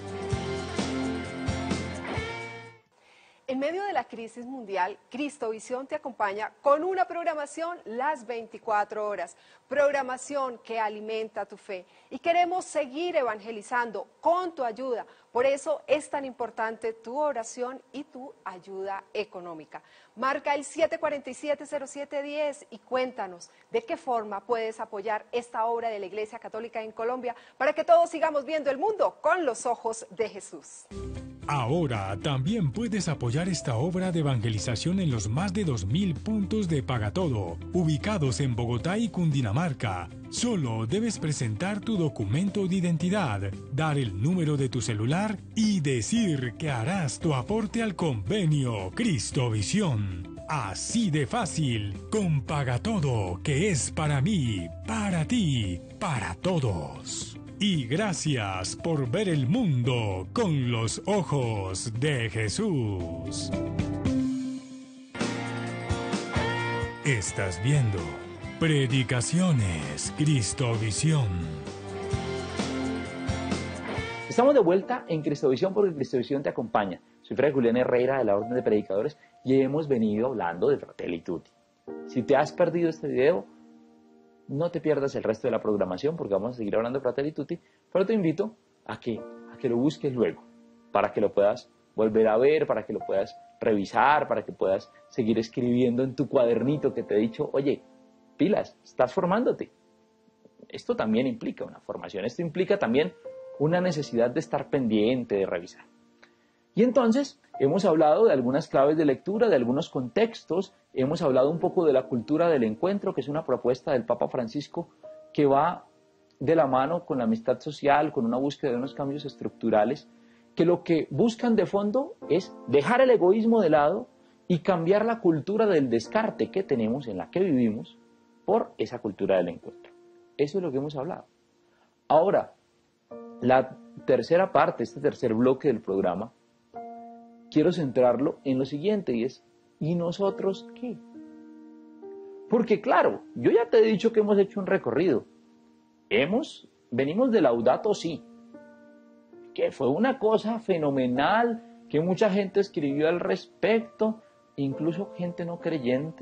En medio de la crisis mundial, Cristovisión te acompaña con una programación las veinticuatro horas, programación que alimenta tu fe. Y queremos seguir evangelizando con tu ayuda. Por eso es tan importante tu oración y tu ayuda económica. Marca el siete cuatro siete, cero siete uno cero y cuéntanos de qué forma puedes apoyar esta obra de la Iglesia Católica en Colombia para que todos sigamos viendo el mundo con los ojos de Jesús. Ahora también puedes apoyar esta obra de evangelización en los más de dos mil puntos de Pagatodo, ubicados en Bogotá y Cundinamarca. Solo debes presentar tu documento de identidad, dar el número de tu celular y decir que harás tu aporte al convenio Cristovisión. Así de fácil, con Pagatodo, que es para mí, para ti, para todos. Y gracias por ver el mundo con los ojos de Jesús. Estás viendo Predicaciones Cristovisión. Estamos de vuelta en Cristovisión porque Cristovisión te acompaña. Soy Fray Julián Herrera de la Orden de Predicadores y hemos venido hablando de Fratelli Tutti. Si te has perdido este video, no te pierdas el resto de la programación porque vamos a seguir hablando de Fratelli Tutti, pero te invito a que, a que lo busques luego, para que lo puedas volver a ver, para que lo puedas revisar, para que puedas seguir escribiendo en tu cuadernito que te he dicho, oye, pilas, estás formándote. Esto también implica una formación, esto implica también una necesidad de estar pendiente, de revisar. Y entonces hemos hablado de algunas claves de lectura, de algunos contextos, hemos hablado un poco de la cultura del encuentro, que es una propuesta del Papa Francisco que va de la mano con la amistad social, con una búsqueda de unos cambios estructurales, que lo que buscan de fondo es dejar el egoísmo de lado y cambiar la cultura del descarte que tenemos, en la que vivimos, por esa cultura del encuentro. Eso es lo que hemos hablado. Ahora, la tercera parte, este tercer bloque del programa, quiero centrarlo en lo siguiente y es, ¿y nosotros qué? Porque claro, yo ya te he dicho que hemos hecho un recorrido. Hemos, venimos de Laudato Si, que fue una cosa fenomenal, que mucha gente escribió al respecto, incluso gente no creyente,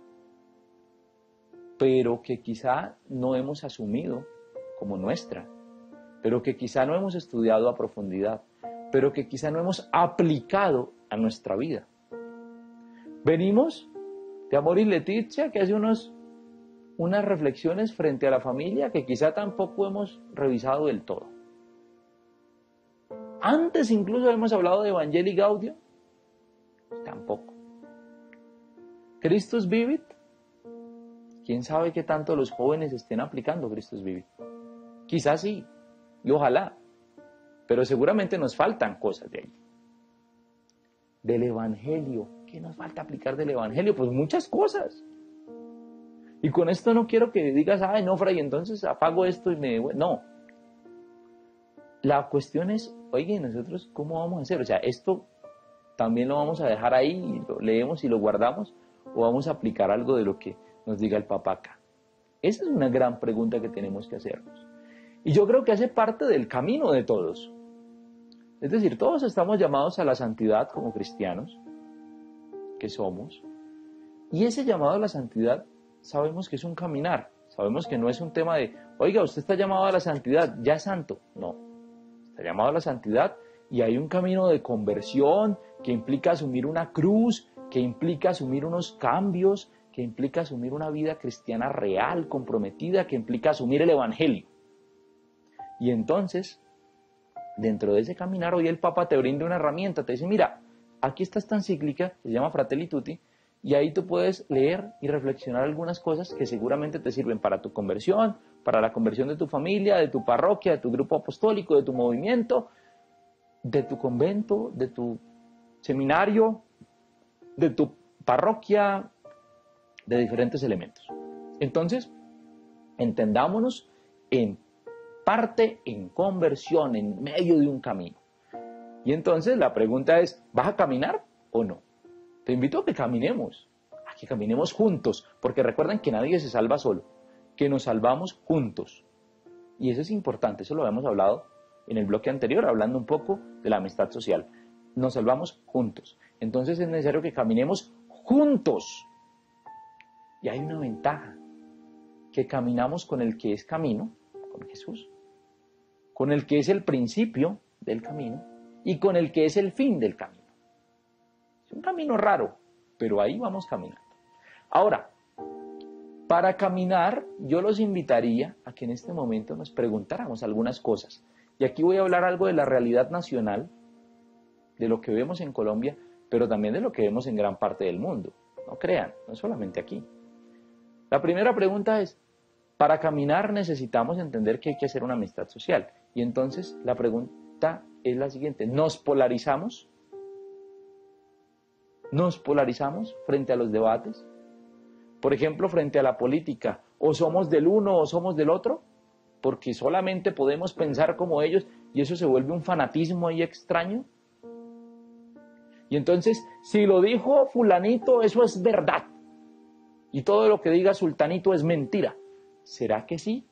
pero que quizá no hemos asumido como nuestra, pero que quizá no hemos estudiado a profundidad, pero que quizá no hemos aplicado a nuestra vida. Venimos de Amoris Laetitia, que hace unos, unas reflexiones frente a la familia que quizá tampoco hemos revisado del todo. Antes incluso hemos hablado de Evangelii Gaudium, tampoco. Christus Vivit, quién sabe qué tanto los jóvenes estén aplicando Christus Vivit. Quizás sí, y ojalá, pero seguramente nos faltan cosas de ahí. Del Evangelio, ¿qué nos falta aplicar del Evangelio? Pues muchas cosas. Y con esto no quiero que digas, ay no, Fray, entonces apago esto y me... No. La cuestión es, oye, ¿nosotros cómo vamos a hacer? O sea, esto también lo vamos a dejar ahí, y lo leemos y lo guardamos, o vamos a aplicar algo de lo que nos diga el Papa acá. Esa es una gran pregunta que tenemos que hacernos. Y yo creo que hace parte del camino de todos. Es decir, todos estamos llamados a la santidad como cristianos, que somos. Y ese llamado a la santidad sabemos que es un caminar. Sabemos que no es un tema de, oiga, usted está llamado a la santidad, ya es santo. No, está llamado a la santidad y hay un camino de conversión que implica asumir una cruz, que implica asumir unos cambios, que implica asumir una vida cristiana real, comprometida, que implica asumir el evangelio. Y entonces, dentro de ese caminar, hoy el Papa te brinda una herramienta, te dice, mira, aquí está esta encíclica, se llama Fratelli Tutti, y ahí tú puedes leer y reflexionar algunas cosas que seguramente te sirven para tu conversión, para la conversión de tu familia, de tu parroquia, de tu grupo apostólico, de tu movimiento, de tu convento, de tu seminario, de tu parroquia, de diferentes elementos. Entonces, entendámonos en parte, en conversión, en medio de un camino. Y entonces la pregunta es, ¿vas a caminar o no? Te invito a que caminemos, a que caminemos juntos, porque recuerden que nadie se salva solo, que nos salvamos juntos. Y eso es importante, eso lo habíamos hablado en el bloque anterior, hablando un poco de la amistad social. Nos salvamos juntos. Entonces es necesario que caminemos juntos. Y hay una ventaja, que caminamos con el que es camino, con Jesús, con el que es el principio del camino y con el que es el fin del camino. Es un camino raro, pero ahí vamos caminando. Ahora, para caminar, yo los invitaría a que en este momento nos preguntáramos algunas cosas. Y aquí voy a hablar algo de la realidad nacional, de lo que vemos en Colombia, pero también de lo que vemos en gran parte del mundo. No crean, no solamente aquí. La primera pregunta es, para caminar necesitamos entender que hay que hacer una amistad social. Y entonces la pregunta es la siguiente, ¿nos polarizamos? ¿Nos polarizamos frente a los debates? Por ejemplo, frente a la política, ¿o somos del uno o somos del otro? Porque solamente podemos pensar como ellos y eso se vuelve un fanatismo ahí extraño. Y entonces, si lo dijo fulanito, eso es verdad. Y todo lo que diga sultanito es mentira. ¿Será que sí?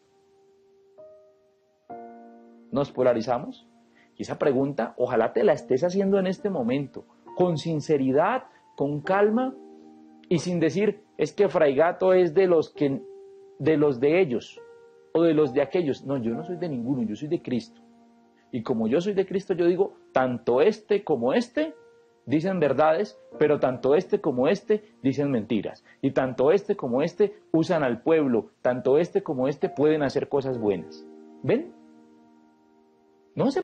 ¿Nos polarizamos? Y esa pregunta, ojalá te la estés haciendo en este momento, con sinceridad, con calma, y sin decir, es que Fray Gato es de los, que, de los de ellos, o de los de aquellos. No, yo no soy de ninguno, yo soy de Cristo. Y como yo soy de Cristo, yo digo, tanto este como este dicen verdades, pero tanto este como este dicen mentiras. Y tanto este como este usan al pueblo, tanto este como este pueden hacer cosas buenas. ¿Ven? No se